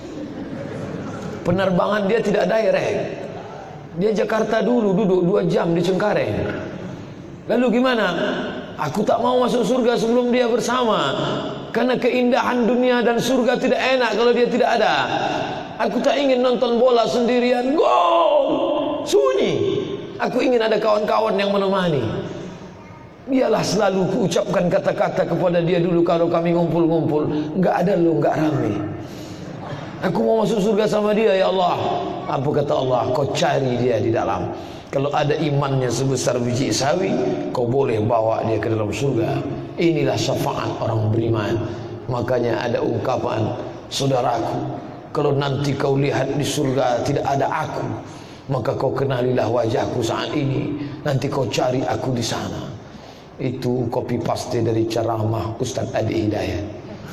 Penerbangan dia tidak direct. Dia Jakarta dulu, duduk 2 jam di Cengkareng. Lalu gimana? Aku tak mau masuk surga sebelum dia bersama. Karena keindahan dunia dan surga tidak enak kalau dia tidak ada. Aku tak ingin nonton bola sendirian. Gol! Sunyi. Aku ingin ada kawan-kawan yang menemani. Biarlah selalu kuucapkan kata-kata kepada dia dulu kalau kami ngumpul-ngumpul. Enggak ada lo, enggak rame. Aku mau masuk surga sama dia ya Allah. Apa kata Allah? Kau cari dia di dalam. Kalau ada imannya sebesar biji sawi, kau boleh bawa dia ke dalam surga. Inilah syafaat orang beriman. Makanya ada ungkapan, saudaraku, kalau nanti kau lihat di surga tidak ada aku, maka kau kenalilah wajahku saat ini. Nanti kau cari aku di sana. Itu copy paste dari ceramah Ustaz Adi Hidayat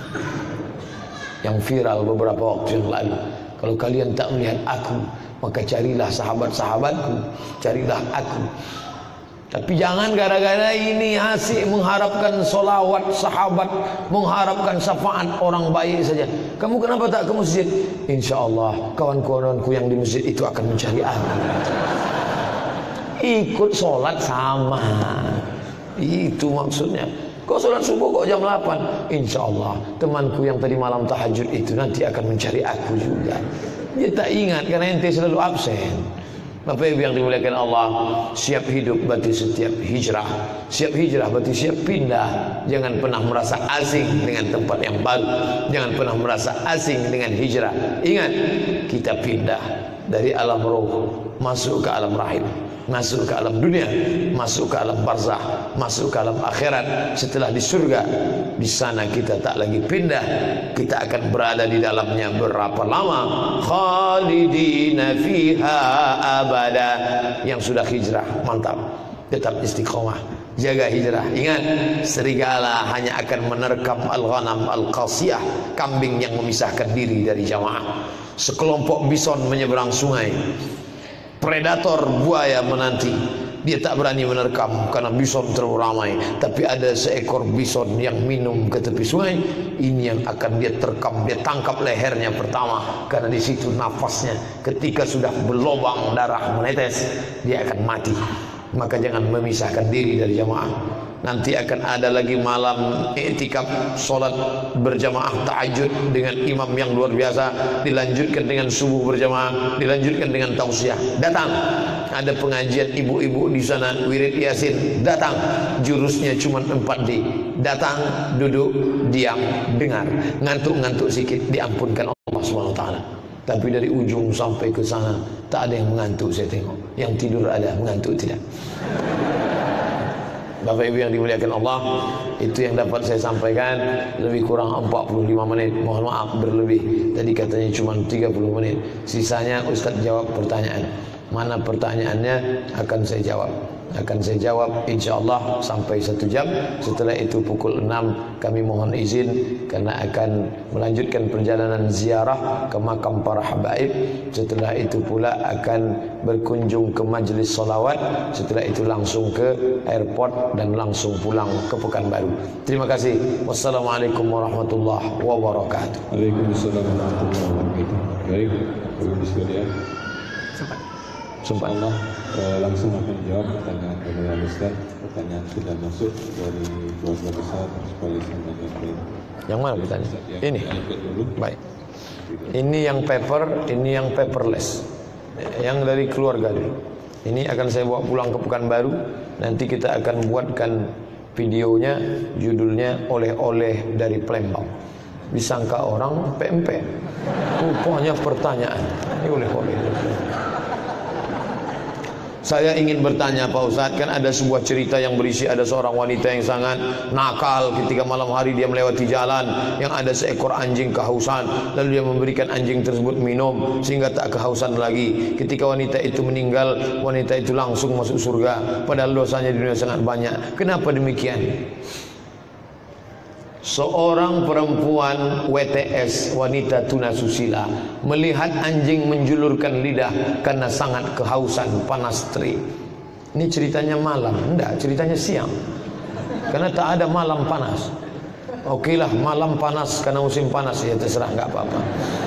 yang viral beberapa waktu yang lalu. Kalau kalian tak melihat aku, maka carilah sahabat-sahabatku, carilah aku. Tapi jangan gara-gara ini asik mengharapkan solawat sahabat, mengharapkan syafaat orang baik saja. Kamu kenapa tak ke masjid? Insya Allah kawan-kawanku yang di masjid itu akan mencari aku. Ikut sholat sama. Itu maksudnya. Kau sholat subuh kok jam 8? Insya Allah temanku yang tadi malam tahajud itu nanti akan mencari aku juga. Dia tak ingat karena ente selalu absen. Bapak Ibu yang dimuliakan Allah, siap hidup berarti setiap hijrah. Siap hijrah berarti siap pindah. Jangan pernah merasa asing dengan tempat yang baru. Jangan pernah merasa asing dengan hijrah. Ingat, kita pindah. dari alam roh masuk ke alam rahim, masuk ke alam dunia, masuk ke alam barzah, masuk ke alam akhirat. Setelah di surga, di sana kita tak lagi pindah, kita akan berada di dalamnya berapa lama? Khalidina fiha abada. Yang sudah hijrah, mantap, tetap istiqomah, jaga hijrah. Ingat, serigala hanya akan menerkam al-ghanam al-qasiyah, kambing yang memisahkan diri dari jamaah. Sekelompok bison menyeberang sungai, predator buaya menanti, dia tak berani menerkam karena bison terlalu ramai. Tapi ada seekor bison yang minum ke tepi sungai, ini yang akan dia terkam, dia tangkap lehernya pertama, karena di situ nafasnya. Ketika sudah berlobang darah menetes, dia akan mati. Maka jangan memisahkan diri dari jamaah. Nanti akan ada lagi malam i'tikaf, solat berjamaah tahajud dengan imam yang luar biasa, dilanjutkan dengan subuh berjamaah, dilanjutkan dengan tausiah. Datang, ada pengajian ibu-ibu di sana, wirid yasin. Datang, jurusnya cuma 4D. Datang, duduk, diam, dengar. Ngantuk-ngantuk sikit, diampunkan Allah SWT. Tapi dari ujung sampai ke sana tak ada yang mengantuk. Saya tengok yang tidur ada, mengantuk tidak. Bapak Ibu yang dimuliakan Allah, itu yang dapat saya sampaikan. Lebih kurang 45 menit, mohon maaf berlebih. Tadi katanya cuma 30 menit. Sisanya Ustaz jawab pertanyaan. Mana pertanyaannya akan saya jawab. Akan saya jawab insyaallah sampai 1 jam. Setelah itu pukul 6 kami mohon izin karena akan melanjutkan perjalanan ziarah ke makam para habaib. Setelah itu pula akan berkunjung ke majlis salawat. Setelah itu langsung ke airport dan langsung pulang ke Pekanbaru. Terima kasih. Wassalamualaikum warahmatullahi wabarakatuh. Waalaikumsalam warahmatullahi wabarakatuh. Baik, Bapak sekalian. Sumpah. Allah langsung akan jawab pertanyaan dari Ustaz. Pertanyaan sudah masuk dari keluarga besar Koalisi Indonesia. Yang mana bertanya? Ini. Dulu. Baik. Ini yang paper, ini yang paperless. Yang dari keluarga dulu. Ini akan saya bawa pulang ke Pekanbaru. Nanti kita akan buatkan videonya, judulnya oleh-oleh dari Palembang. Disangka orang PMP. Rupanya pertanyaan. Ini oleh-oleh. Saya ingin bertanya Pak Ustadz, kan ada sebuah cerita yang berisi ada seorang wanita yang sangat nakal. Ketika malam hari dia melewati jalan yang ada seekor anjing kehausan, lalu dia memberikan anjing tersebut minum sehingga tak kehausan lagi. Ketika wanita itu meninggal, wanita itu langsung masuk surga, padahal dosanya di dunia sangat banyak. Kenapa demikian? Seorang perempuan WTS, wanita tunasusila, melihat anjing menjulurkan lidah karena sangat kehausan, panas terik. Ini ceritanya malam, enggak, ceritanya siang. Karena tak ada malam panas. Oke lah, malam panas karena musim panas, ya terserah, enggak apa-apa.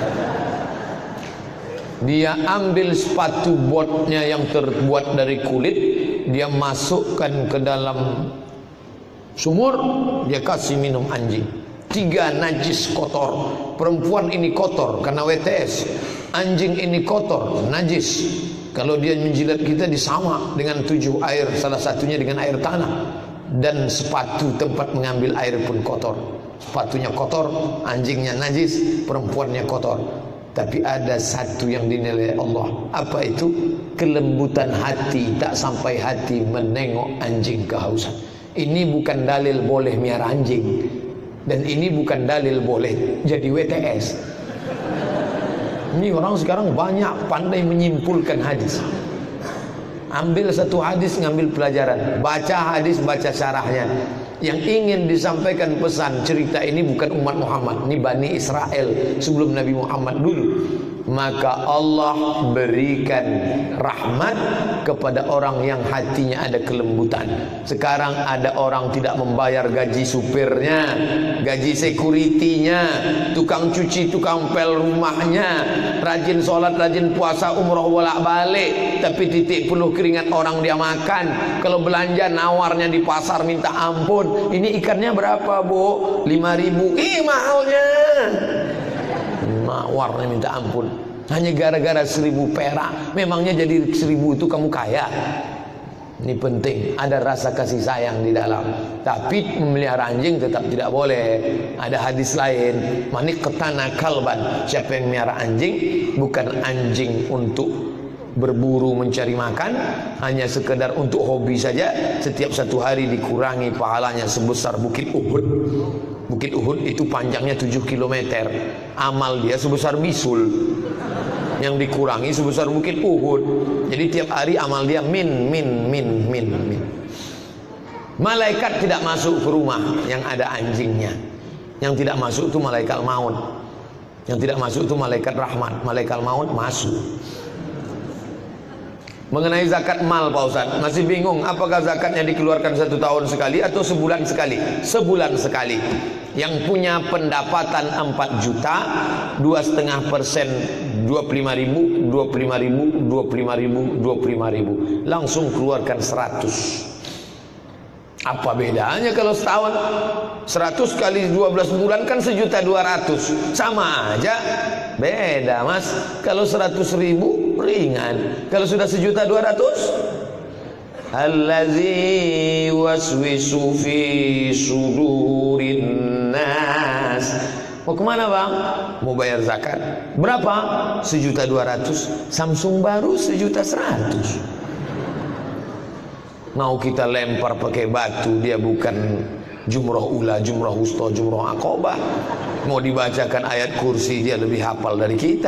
Dia ambil sepatu botnya yang terbuat dari kulit, dia masukkan ke dalam sumur, dia kasih minum anjing. 3 najis kotor. Perempuan ini kotor karena WTS. Anjing ini kotor, najis. Kalau dia menjilat kita disama dengan 7 air, salah satunya dengan air tanah. Dan sepatu tempat mengambil air pun kotor. Sepatunya kotor, anjingnya najis, perempuannya kotor. Tapi ada satu yang dinilai Allah. Apa itu? Kelembutan hati. Tak sampai hati menengok anjing kehausan. Ini bukan dalil boleh miara anjing, dan ini bukan dalil boleh jadi WTS. Ini orang sekarang banyak pandai menyimpulkan hadis. Ambil satu hadis, ngambil pelajaran. Baca hadis, baca syarahnya. Yang ingin disampaikan pesan cerita ini bukan umat Muhammad, ini Bani Israel sebelum Nabi Muhammad dulu. Maka Allah berikan rahmat kepada orang yang hatinya ada kelembutan. Sekarang ada orang tidak membayar gaji supirnya, gaji sekuritinya, tukang cuci, tukang pel rumahnya, rajin sholat, rajin puasa, umroh bolak-balik, tapi titik peluh keringat orang dia makan. Kalau belanja nawarnya di pasar minta ampun. Ini ikannya berapa Bu? 5.000. Mahalnya. Nawarnya minta ampun. Hanya gara-gara 1.000 perak. Memangnya jadi 1.000 itu kamu kaya? Ini penting, ada rasa kasih sayang di dalam. Tapi memelihara anjing tetap tidak boleh. Ada hadis lain, maniqtana kalban, siapa yang melihara anjing, bukan anjing untuk berburu mencari makan, hanya sekedar untuk hobi saja, setiap 1 hari dikurangi pahalanya sebesar Bukit Uhud. Bukit Uhud itu panjangnya 7 km, amal dia sebesar bisul, yang dikurangi sebesar Bukit Uhud. Jadi tiap hari amal dia min. Malaikat tidak masuk ke rumah yang ada anjingnya. Yang tidak masuk itu malaikat maut. Yang tidak masuk itu malaikat rahmat. Malaikat maut masuk. Mengenai zakat mal, Pak Ustadz, masih bingung apakah zakatnya dikeluarkan 1 tahun sekali atau sebulan sekali? Sebulan sekali. Yang punya pendapatan 4 juta, 2,5%, 25.000, 25.000, 25.000, 25.000, langsung keluarkan 100. Apa bedanya kalau setahun? 100 kali 12 bulan kan 1.200.000. Sama aja. Beda, Mas. Kalau 100.000 ringan. Kalau sudah 1.200.000, allazi waswisu fi sudurin nas. Mau kemana, Bang? Mau bayar zakat. Berapa? 1.200.000. Samsung baru 1.100.000. Mau kita lempar pakai batu, dia bukan jumroh ula, jumroh wusta, jumroh akobah. Mau dibacakan ayat kursi, dia lebih hafal dari kita.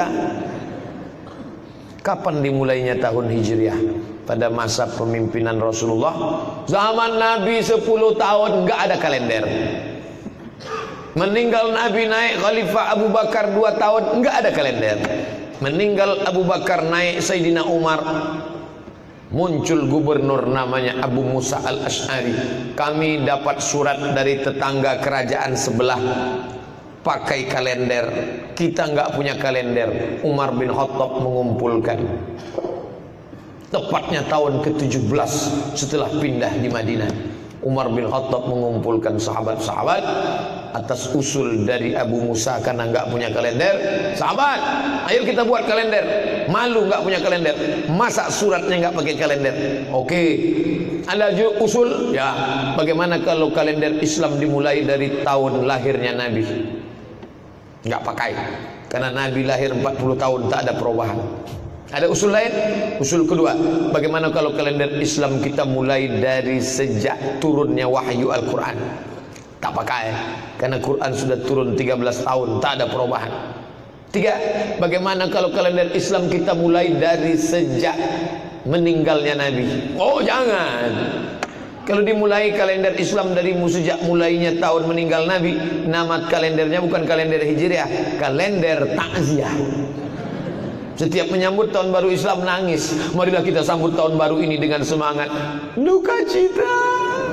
Kapan dimulainya tahun Hijriah? Pada masa pemimpinan Rasulullah. Zaman Nabi 10 tahun nggak ada kalender. Meninggal Nabi, naik Khalifah Abu Bakar 2 tahun, nggak ada kalender. Meninggal Abu Bakar, naik Sayyidina Umar, muncul gubernur namanya Abu Musa al-Ash'ari. Kami dapat surat dari tetangga kerajaan sebelah pakai kalender, kita nggak punya kalender. Umar bin Khattab mengumpulkan. Tepatnya tahun ke-17 setelah pindah di Madinah, Umar bin Khattab mengumpulkan sahabat-sahabat atas usul dari Abu Musa karena nggak punya kalender. Sahabat, ayo kita buat kalender. Malu nggak punya kalender, masa suratnya nggak pakai kalender? Oke, ada usul ya. Bagaimana kalau kalender Islam dimulai dari tahun lahirnya Nabi? Nggak pakai, karena Nabi lahir 40 tahun tak ada perubahan. Ada usul lain? Usul kedua, bagaimana kalau kalender Islam kita mulai dari sejak turunnya wahyu Al-Quran? Tak pakai, karena Quran sudah turun 13 tahun, tak ada perubahan. 3, bagaimana kalau kalender Islam kita mulai dari sejak meninggalnya Nabi? Oh jangan. Kalau dimulai kalender Islam dari sejak mulainya tahun meninggal Nabi, nama kalendernya bukan kalender Hijriah, kalender takziah. Setiap menyambut tahun baru Islam nangis. Marilah kita sambut tahun baru ini dengan semangat duka cita.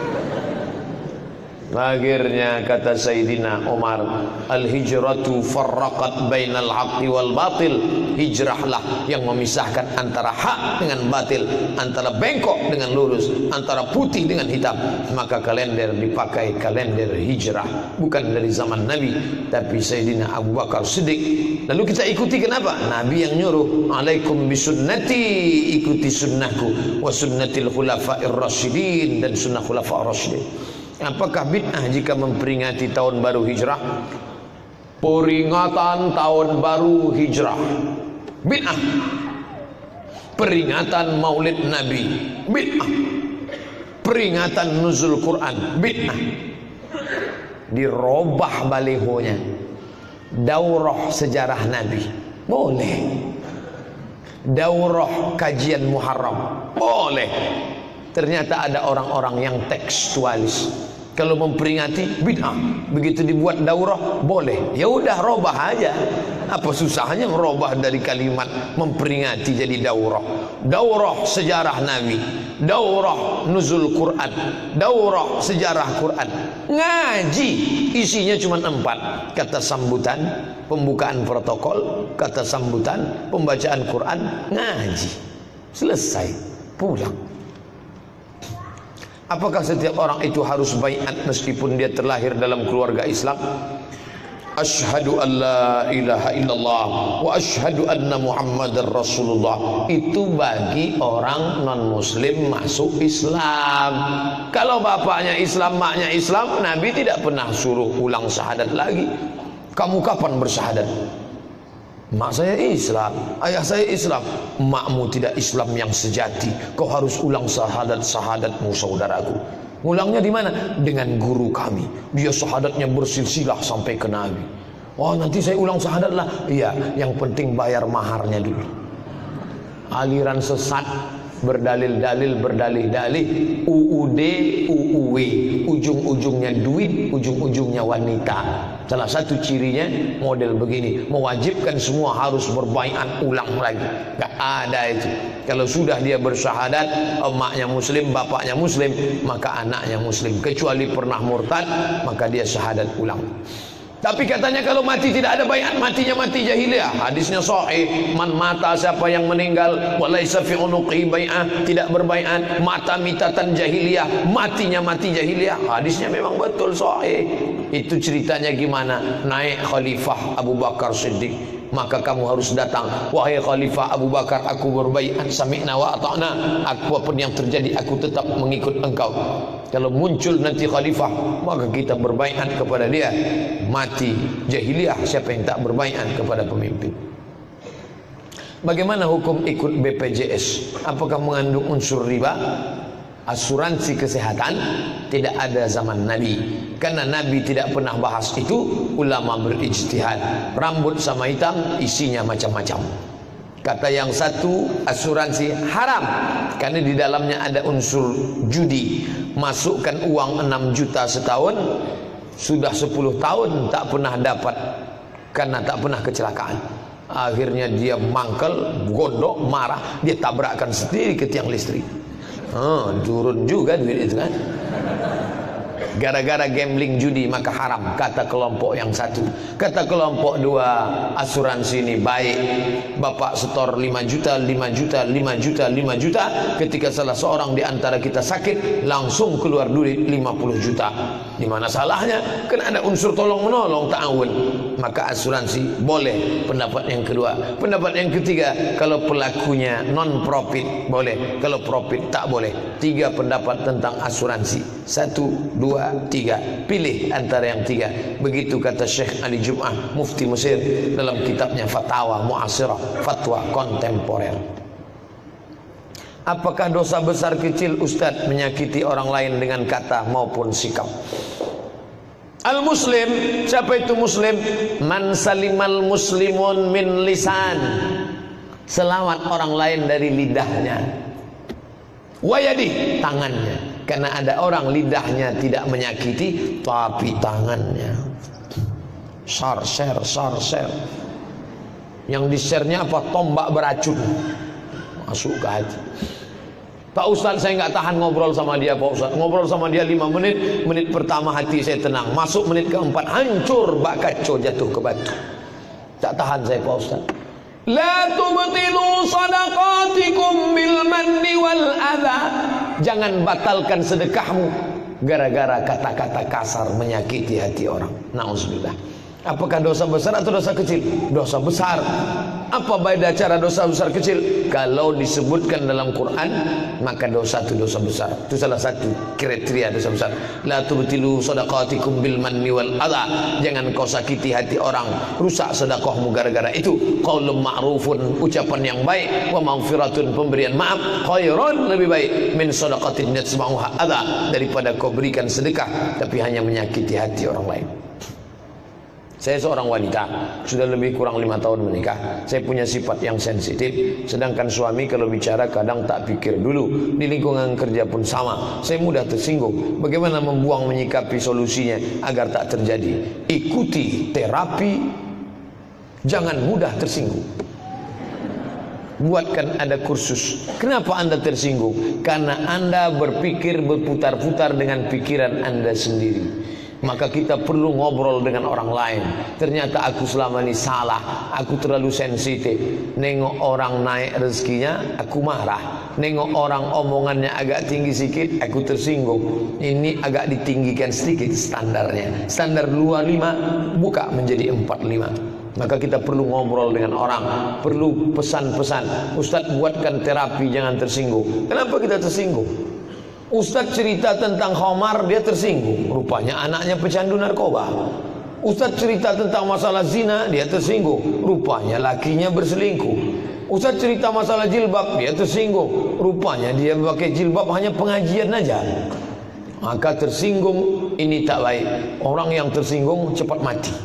Akhirnya kata Sayyidina Umar, al-hijratu farraqat bainal haqqi wal batil. Hijrahlah yang memisahkan antara hak dengan batil, antara bengkok dengan lurus, antara putih dengan hitam. Maka kalender dipakai kalender hijrah, bukan dari zaman Nabi, tapi Sayyidina Abu Bakar Siddiq. Lalu kita ikuti kenapa? Nabi yang nyuruh, alaikum bisunnati, ikuti sunnahku, wa sunnatil khulafa'ir rasyidin, dan sunnah khulafa'ir rasyidin. Apakah bid'ah jika memperingati tahun baru hijrah? Peringatan tahun baru hijrah bid'ah. Peringatan maulid Nabi bid'ah. Peringatan nuzul Quran bid'ah. Dirobah balihonya. Daurah sejarah Nabi boleh. Daurah kajian Muharram boleh. Ternyata ada orang-orang yang tekstualis. Kalau memperingati bid'ah, begitu dibuat daurah boleh. Ya udah robah aja. Apa susahnya merubah dari kalimat memperingati jadi daurah? Daurah sejarah Nabi, daurah nuzul Quran, daurah sejarah Quran. Ngaji isinya cuma 4. Kata sambutan, pembukaan protokol, kata sambutan, pembacaan Quran, ngaji. Selesai, pulang. Apakah setiap orang itu harus baiat meskipun dia terlahir dalam keluarga Islam? Asyhadu an la ilaha illallah wa asyhadu anna Muhammadar Rasulullah. Itu bagi orang non muslim masuk Islam. Kalau bapaknya Islam, maknya Islam, Nabi tidak pernah suruh ulang syahadat lagi. Kamu kapan bersyahadat? Mak saya Islam, ayah saya Islam. Makmu tidak Islam yang sejati. Kau harus ulang syahadatmu saudaraku. Ngulangnya di mana? Dengan guru kami. Dia syahadatnya bersilsilah sampai ke Nabi. Oh, nanti saya ulang syahadat lah. Iya, yang penting bayar maharnya dulu. Aliran sesat, berdalil-dalil, berdalih-dalih, UUD, UUW, ujung-ujungnya duit, ujung-ujungnya wanita. Salah satu cirinya model begini, mewajibkan semua harus berbaiat ulang lagi. Gak ada itu. Kalau sudah dia bersyahadat, emaknya muslim, bapaknya muslim, maka anaknya muslim. Kecuali pernah murtad, maka dia syahadat ulang. Tapi katanya kalau mati tidak ada baiat, matinya mati jahiliyah. Hadisnya sahih, man mata, siapa yang meninggal walaisa fi unuqi bai'ah, tidak berbaiat, mata mitatan jahiliyah, matinya mati jahiliyah. Hadisnya memang betul sahih. Itu ceritanya gimana? Naik Khalifah Abu Bakar Siddiq. Maka kamu harus datang, wahai Khalifah Abu Bakar, aku berbaiat, sami'na wa ata'na, apapun yang terjadi aku tetap mengikut engkau. Kalau muncul nanti Khalifah, maka kita berbaiat kepada dia. Mati jahiliyah siapa yang tak berbaiat kepada pemimpin. Bagaimana hukum ikut BPJS? Apakah mengandung unsur riba? Asuransi kesehatan tidak ada zaman Nabi, karena Nabi tidak pernah bahas itu. Ulama berijtihad. Rambut sama hitam isinya macam-macam. Kata yang satu, asuransi haram karena di dalamnya ada unsur judi. Masukkan uang 6 juta setahun, sudah 10 tahun tak pernah dapat karena tak pernah kecelakaan. Akhirnya dia mangkel, gondok, marah, dia tabrakkan sendiri ke tiang listrik. Turun juga duit itu kan. Gara-gara gambling judi maka haram, kata kelompok yang satu. Kata kelompok dua, asuransi ini baik. Bapak setor 5 juta, 5 juta, 5 juta, 5 juta. Ketika salah seorang di antara kita sakit, langsung keluar duit 50 juta. Di mana salahnya? Kan ada unsur tolong menolong, ta'awun. Maka asuransi boleh. Pendapat yang kedua. Pendapat yang ketiga, kalau pelakunya non profit boleh, kalau profit tak boleh. 3 pendapat tentang asuransi. 1, 2, 3. Pilih antara yang 3. Begitu kata Syekh Ali Jum'ah, Mufti Mesir, dalam kitabnya Fatawa Mu'asirah, fatwa kontemporer. Apakah dosa besar kecil Ustadz menyakiti orang lain dengan kata maupun sikap? Al-Muslim, siapa itu Muslim? Man salimal muslimun min lisan, selawat orang lain dari lidahnya, wayadi, tangannya. Karena ada orang lidahnya tidak menyakiti, tapi tangannya share. Yang di-share-nya apa? Tombak beracun masuk ke hati. Pak Ustadz, saya nggak tahan ngobrol sama dia Pak Ustadz. Ngobrol sama dia 5 menit. Menit pertama hati saya tenang, masuk menit keempat hancur, bak kacau, jatuh ke batu. Tak tahan saya Pak Ustadz. La tubtilu sadaqatikum bil manni wal adha. Jangan batalkan sedekahmu gara-gara kata-kata kasar menyakiti hati orang. Nauzubillah. Apakah dosa besar atau dosa kecil? Dosa besar. Apa beda cara dosa besar kecil? Kalau disebutkan dalam Quran, maka dosa itu dosa besar. Itu salah satu kriteria dosa besar. La tubtilu sadaqatikum bil manni wal adha. Jangan kau sakiti hati orang, rusak sedekahmu gara-gara itu. Qaulun ma'rufun, ucapan yang baik, wa maghfiratun, pemberian maaf, khairun, lebih baik min sadaqatin yatsma'uha adha, daripada kau berikan sedekah tapi hanya menyakiti hati orang lain. Saya seorang wanita, sudah lebih kurang 5 tahun menikah. Saya punya sifat yang sensitif. Sedangkan suami kalau bicara kadang tak pikir dulu. Di lingkungan kerja pun sama. Saya mudah tersinggung. Bagaimana membuang, menyikapi solusinya agar tak terjadi? Ikuti terapi. Jangan mudah tersinggung. Buatkan ada kursus. Kenapa Anda tersinggung? Karena Anda berpikir berputar-putar dengan pikiran Anda sendiri. Maka kita perlu ngobrol dengan orang lain. Ternyata aku selama ini salah, aku terlalu sensitif. Nengok orang naik rezekinya, aku marah. Nengok orang omongannya agak tinggi sedikit, aku tersinggung. Ini agak ditinggikan sedikit standarnya. Standar 25 buka menjadi 45. Maka kita perlu ngobrol dengan orang, perlu pesan-pesan. Ustadz buatkan terapi, jangan tersinggung. Kenapa kita tersinggung? Ustadz cerita tentang khamar, dia tersinggung. Rupanya anaknya pecandu narkoba. Ustadz cerita tentang masalah zina, dia tersinggung. Rupanya lakinya berselingkuh. Ustadz cerita masalah jilbab, dia tersinggung. Rupanya dia pakai jilbab hanya pengajian aja. Maka tersinggung ini tak baik. Orang yang tersinggung cepat mati.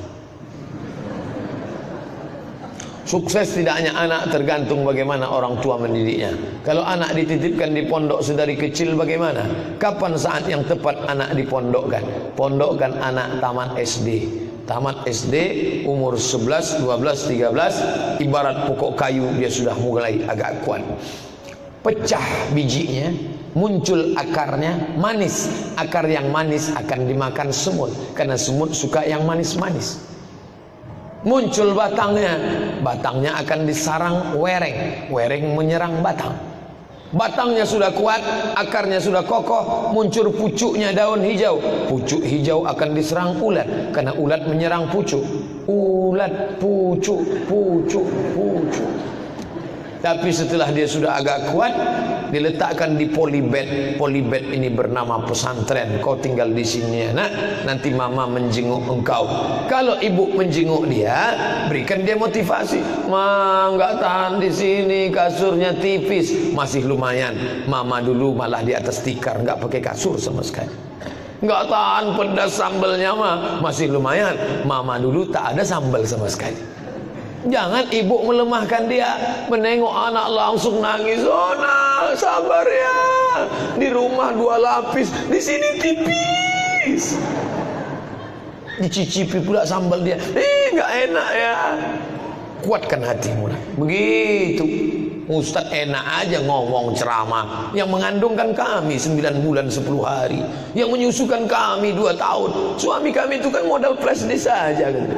Sukses tidak hanya anak, tergantung bagaimana orang tua mendidiknya. Kalau anak dititipkan di pondok sedari kecil bagaimana? Kapan saat yang tepat anak dipondokkan? Pondokkan anak tamat SD. Tamat SD umur 11, 12, 13, ibarat pokok kayu, dia sudah mulai agak kuat. Pecah bijinya, muncul akarnya, manis. Akar yang manis akan dimakan semut, karena semut suka yang manis-manis. Muncul batangnya, batangnya akan disarang wereng, wereng menyerang batang. Batangnya sudah kuat, akarnya sudah kokoh, muncul pucuknya daun hijau. Pucuk hijau akan diserang ulat, karena ulat menyerang pucuk. Ulat, pucuk, pucuk, pucuk. Tapi setelah dia sudah agak kuat, diletakkan di polybag. Polybag ini bernama pesantren. Kau tinggal di sini ya nak, nanti mama menjenguk engkau. Kalau ibu menjenguk dia, berikan dia motivasi. Ma, nggak tahan di sini, kasurnya tipis. Masih lumayan. Mama dulu malah di atas tikar, nggak pakai kasur sama sekali. Nggak tahan pedas sambalnya mah, masih lumayan. Mama dulu tak ada sambal sama sekali. Jangan ibu melemahkan dia. Menengok anak langsung nangis. Oh nak, sabar ya. Di rumah 2 lapis, di sini tipis. Dicicipi pula sambal dia. Nggak enak ya. Kuatkan hatimu. Begitu. Ustadz enak aja ngomong ceramah. Yang mengandungkan kami 9 bulan 10 hari. Yang menyusukan kami 2 tahun. Suami kami itu kan modal flash disk saja kan.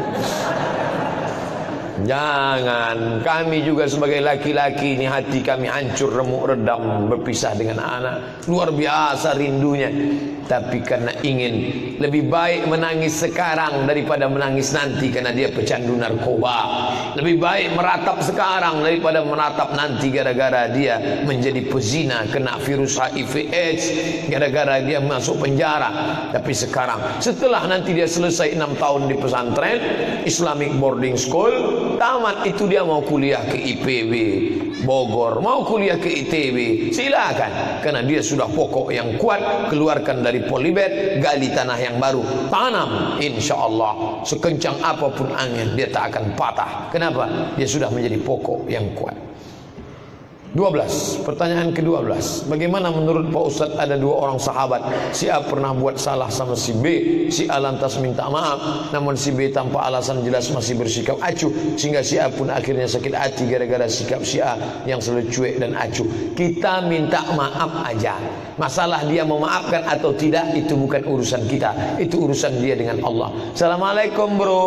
Jangan, kami juga sebagai laki-laki ini hati kami hancur, remuk, redam, berpisah dengan anak. Luar biasa rindunya. Tapi karena ingin lebih baik menangis sekarang daripada menangis nanti karena dia pecandu narkoba. Lebih baik meratap sekarang daripada meratap nanti gara-gara dia menjadi pezina, kena virus HIV AIDS, gara-gara dia masuk penjara. Tapi sekarang, setelah nanti dia selesai 6 tahun di pesantren Islamic Boarding School, tamat itu dia mau kuliah ke IPB Bogor, mau kuliah ke ITB, silakan. Karena dia sudah pokok yang kuat. Keluarkan dari polybag, gali tanah yang baru, tanam, insya Allah sekencang apapun angin dia tak akan patah. Kenapa? Dia sudah menjadi pokok yang kuat. 12. Pertanyaan ke-12. Bagaimana menurut Pak Ustadz ada 2 orang sahabat, si A pernah buat salah sama si B, si A lantas minta maaf, namun si B tanpa alasan jelas masih bersikap acuh, sehingga si A pun akhirnya sakit hati gara-gara sikap si A yang selalu cuek dan acuh. Kita minta maaf aja. Masalah dia memaafkan atau tidak itu bukan urusan kita, itu urusan dia dengan Allah. Assalamualaikum bro.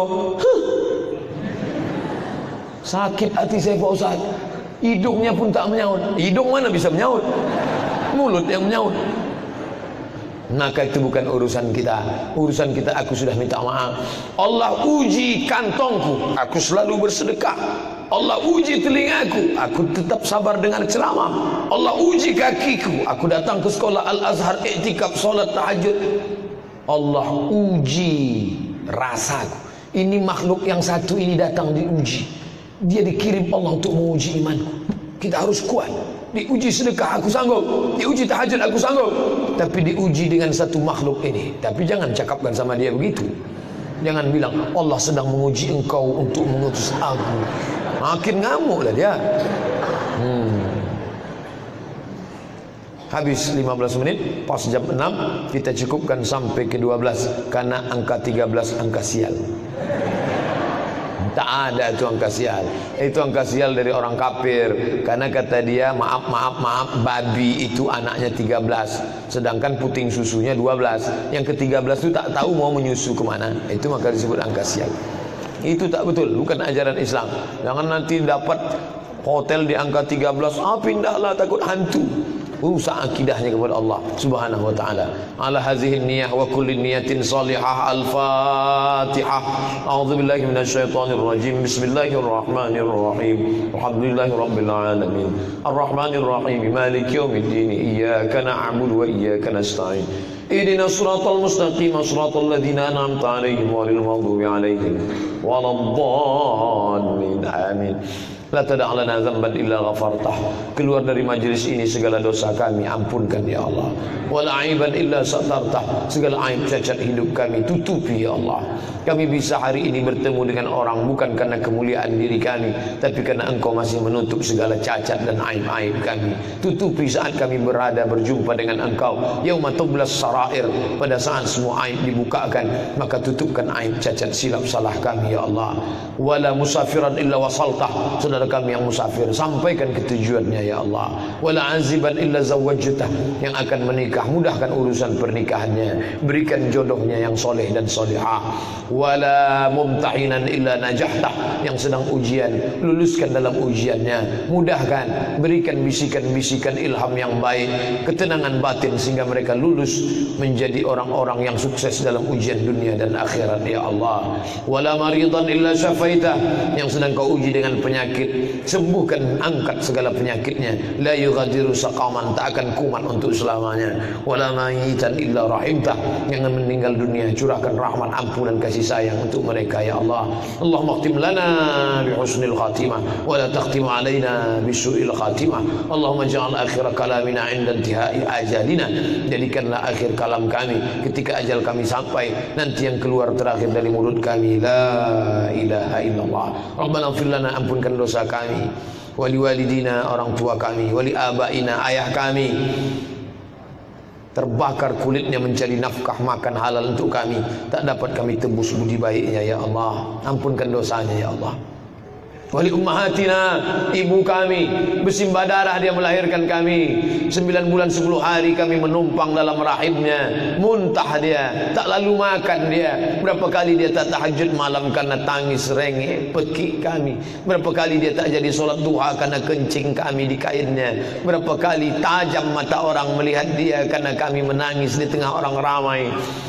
Sakit hati saya Pak Ustadz. Hidungnya pun tak menyaut. Hidung mana bisa menyaut? Mulut yang menyaut. Maka itu bukan urusan kita. Urusan kita, aku sudah minta maaf. Allah uji kantongku, aku selalu bersedekah. Allah uji telingaku, aku tetap sabar dengan ceramah. Allah uji kakiku, aku datang ke sekolah Al-Azhar, iktikaf, solat tahajud. Allah uji rasaku. Ini makhluk yang satu ini datang diuji. Dia dikirim Allah untuk menguji imanku. Kita harus kuat. Diuji sedekah aku sanggup, diuji tahajud aku sanggup. Tapi diuji dengan satu makhluk ini. Tapi jangan cakapkan sama dia begitu. Jangan bilang Allah sedang menguji engkau untuk mengutus aku. Makin ngamuk lah dia. Habis 15 menit, pas jam 6 kita cukupkan sampai ke 12 karena angka 13 angka sial. Tak ada itu angka sial. Itu angka sial dari orang kafir. Karena kata dia, maaf, babi itu anaknya 13, sedangkan puting susunya 12. Yang ke-13 itu tak tahu mau menyusu kemana. Itu maka disebut angka sial. Itu tak betul, bukan ajaran Islam. Jangan nanti dapat hotel di angka 13, pindahlah takut hantu. Rusak akidahnya kepada Allah Subhanahu wa taala. Ala hazihi niyyah wa kulli niyatin salihah. Al-Fatihah. A'udzubillahi minasyaitonir rajim. Bismillahirrahmanirrahim. Alhamdulillahirabbil alamin. Arrahmanir rahim. Maliki yaumiddin. Iyyaka na'budu wa iyyaka nasta'in. Ihdinas siratal mustaqim. Siratal ladzina an'amta 'alaihim ghairil maghdubi 'alaihim waladdallin. Amin. La tada' lana dzamban illa ghafartah. Keluar dari majlis ini segala dosa kami ampunkan ya Allah. Wala aiban illa satartah. Segala aib cacat hidup kami tutupi ya Allah. Kami bisa hari ini bertemu dengan orang bukan karena kemuliaan diri kami, tapi karena Engkau masih menutup segala cacat dan aib-aib kami. Tutupi saat kami berada berjumpa dengan Engkau. Yauma tublas sarair, pada saat semua aib dibukakan, maka tutupkan aib cacat silap salah kami ya Allah. Wala musafiran illa wasaltah. Saudara kami yang musafir, sampaikan ketujuannya ya Allah. Wala aziban illa zawwajtah, yang akan menikah mudahkan urusan pernikahannya, berikan jodohnya yang soleh dan solehah. Wala mumtahinan illa najahtah, yang sedang ujian luluskan dalam ujiannya, mudahkan, berikan bisikan-bisikan ilham yang baik, ketenangan batin sehingga mereka lulus menjadi orang-orang yang sukses dalam ujian dunia dan akhirat ya Allah. Wala maridan illa syafaitah, yang sedang kau uji dengan penyakit, sembuhkan, angkat segala penyakitnya. La yughadiru saqaman, tak akan kumat untuk selamanya. Wala mayitan illa rahimtah, yang meninggal dunia curahkan rahmat, ampunan, kasih sayang untuk mereka ya Allah. Allahumma khtim lana bi husnil khatimah wa la takhtim alaina bi su'il khatimah. Allahumma ja'al akhir kalamina 'inda intihai ajalina, jadikanlah akhir kalam kami ketika ajal kami sampai, nanti yang keluar terakhir dari mulut kami la ilaha illallah. Rabbana ighfir lana, ampunkan dosa kami, wali walidina, orang tua kami, wali abaina, ayah kami, terbakar kulitnya mencari nafkah makan halal untuk kami, tak dapat kami tebus budi baiknya ya Allah. Ampunkan dosanya ya Allah. Wali ummahatina, ibu kami, bersimbah darah dia melahirkan kami, 9 bulan 10 hari kami menumpang dalam rahimnya, muntah dia, tak lalu makan dia. Berapa kali dia tak tahajud malam karena tangis rengek pekik kami. Berapa kali dia tak jadi solat duha karena kencing kami di kainnya. Berapa kali tajam mata orang melihat dia karena kami menangis di tengah orang ramai.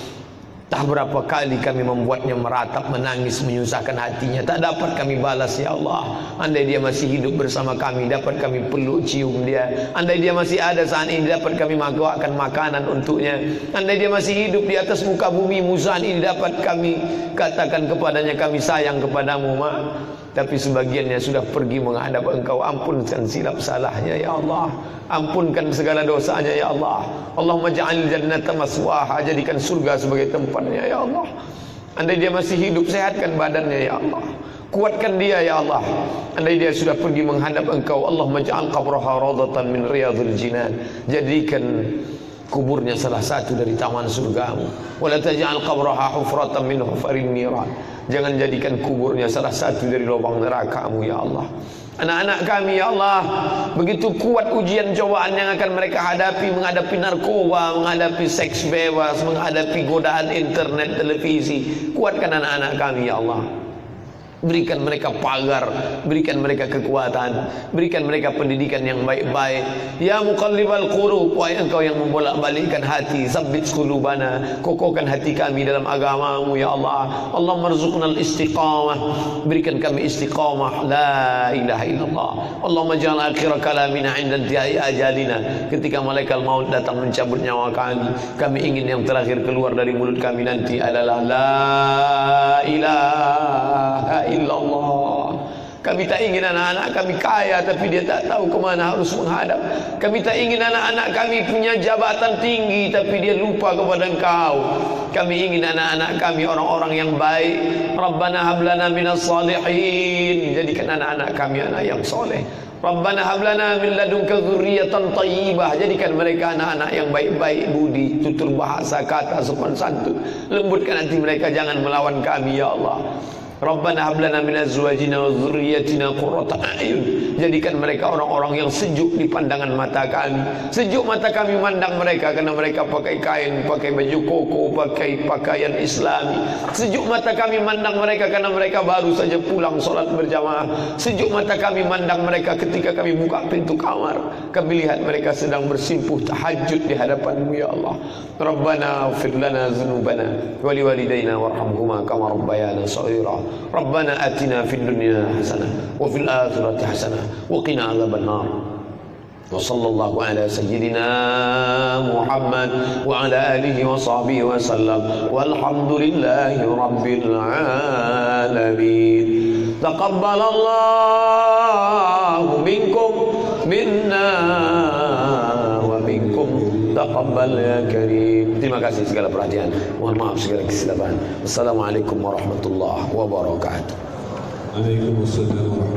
Tak berapa kali kami membuatnya meratap, menangis, menyusahkan hatinya, tak dapat kami balas ya Allah. Andai dia masih hidup bersama kami, dapat kami peluk cium dia. Andai dia masih ada saat ini, dapat kami makan makanan untuknya. Andai dia masih hidup di atas muka bumi saat ini, dapat kami katakan kepadanya kami sayang kepadamu mak. Tapi sebagiannya sudah pergi menghadap Engkau. Ampunkan silap salahnya ya Allah, ampunkan segala dosanya ya Allah. Allahumma ja'al jannata maswaha, jadikan surga sebagai tempatnya ya Allah. Andai dia masih hidup, sehatkan badannya ya Allah, kuatkan dia ya Allah. Andai dia sudah pergi menghadap Engkau, Allahumma ja'al qabraha rawdatan min riyadhil jinan, jadikan kuburnya salah satu dari taman surgamu. Wala taj'al qabraha hufratan min hufarin niran, jangan jadikan kuburnya salah satu dari lubang neraka-Mu ya Allah. Anak-anak kami ya Allah, begitu kuat ujian cobaan yang akan mereka hadapi, menghadapi narkoba, menghadapi seks bebas, menghadapi godaan internet, televisi. Kuatkan anak-anak kami ya Allah. Berikan mereka pagar, berikan mereka kekuatan, berikan mereka pendidikan yang baik-baik. Ya muqallibal qulub, wahai Engkau yang membolak-balikkan hati, sabbit qulubana, kokohkan hati kami dalam agama-Mu ya Allah. Allahumma rzuqnal istiqamah, berikan kami istiqamah, la ilaha illallah. Allahumma ja'al akhir kalamina 'inda intihai ajalina, ketika malaikat maut datang mencabut nyawa kami ingin yang terakhir keluar dari mulut kami nanti adalah la ilaha illallah. Kami tak ingin anak-anak kami kaya tapi dia tak tahu kemana harus menghadap. Kami tak ingin anak-anak kami punya jabatan tinggi tapi dia lupa kepada Engkau. Kami ingin anak-anak kami orang-orang yang baik. Rabbana hablana minas salihin, jadikan anak-anak kami anak yang soleh. Rabbana hablana min ladunka dzurriyyatan thayyibah, jadikan mereka anak-anak yang baik-baik budi, tutur bahasa, kata, sopan santun. Lembutkan hati mereka, jangan melawan kami ya Allah. Rabbana hab lana min azwajina wa dzurriyyatina qurrata a'yun. Jadikan mereka orang-orang yang sejuk di pandangan mata kami. Sejuk mata kami memandang mereka karena mereka pakai kain, pakai baju koko, pakai pakaian Islami. Sejuk mata kami memandang mereka karena mereka baru saja pulang salat berjamaah. Sejuk mata kami memandang mereka ketika kami buka pintu kamar, kami lihat mereka sedang bersimpuh tahajud di hadapan-Mu ya Allah. Rabbana ighfir lana dzunubana wa liwalidayna warhamhuma kama rabbayana shaghira. Rabbana atina fid dunya hasanah wa fil akhirati hasanah wa qina adzabannar. Wa sallallahu ala sayyidina Muhammad wa ala alihi wa sahbihi wa sallam. Walhamdulillahi rabbil alamin. Taqabbalallahu minkum minna wa minkum taqabbal ya karim. Terima kasih segala perhatian. Mohon maaf segala kesilapan. Wassalamualaikum warahmatullahi wabarakatuh. Waalaikumsalam.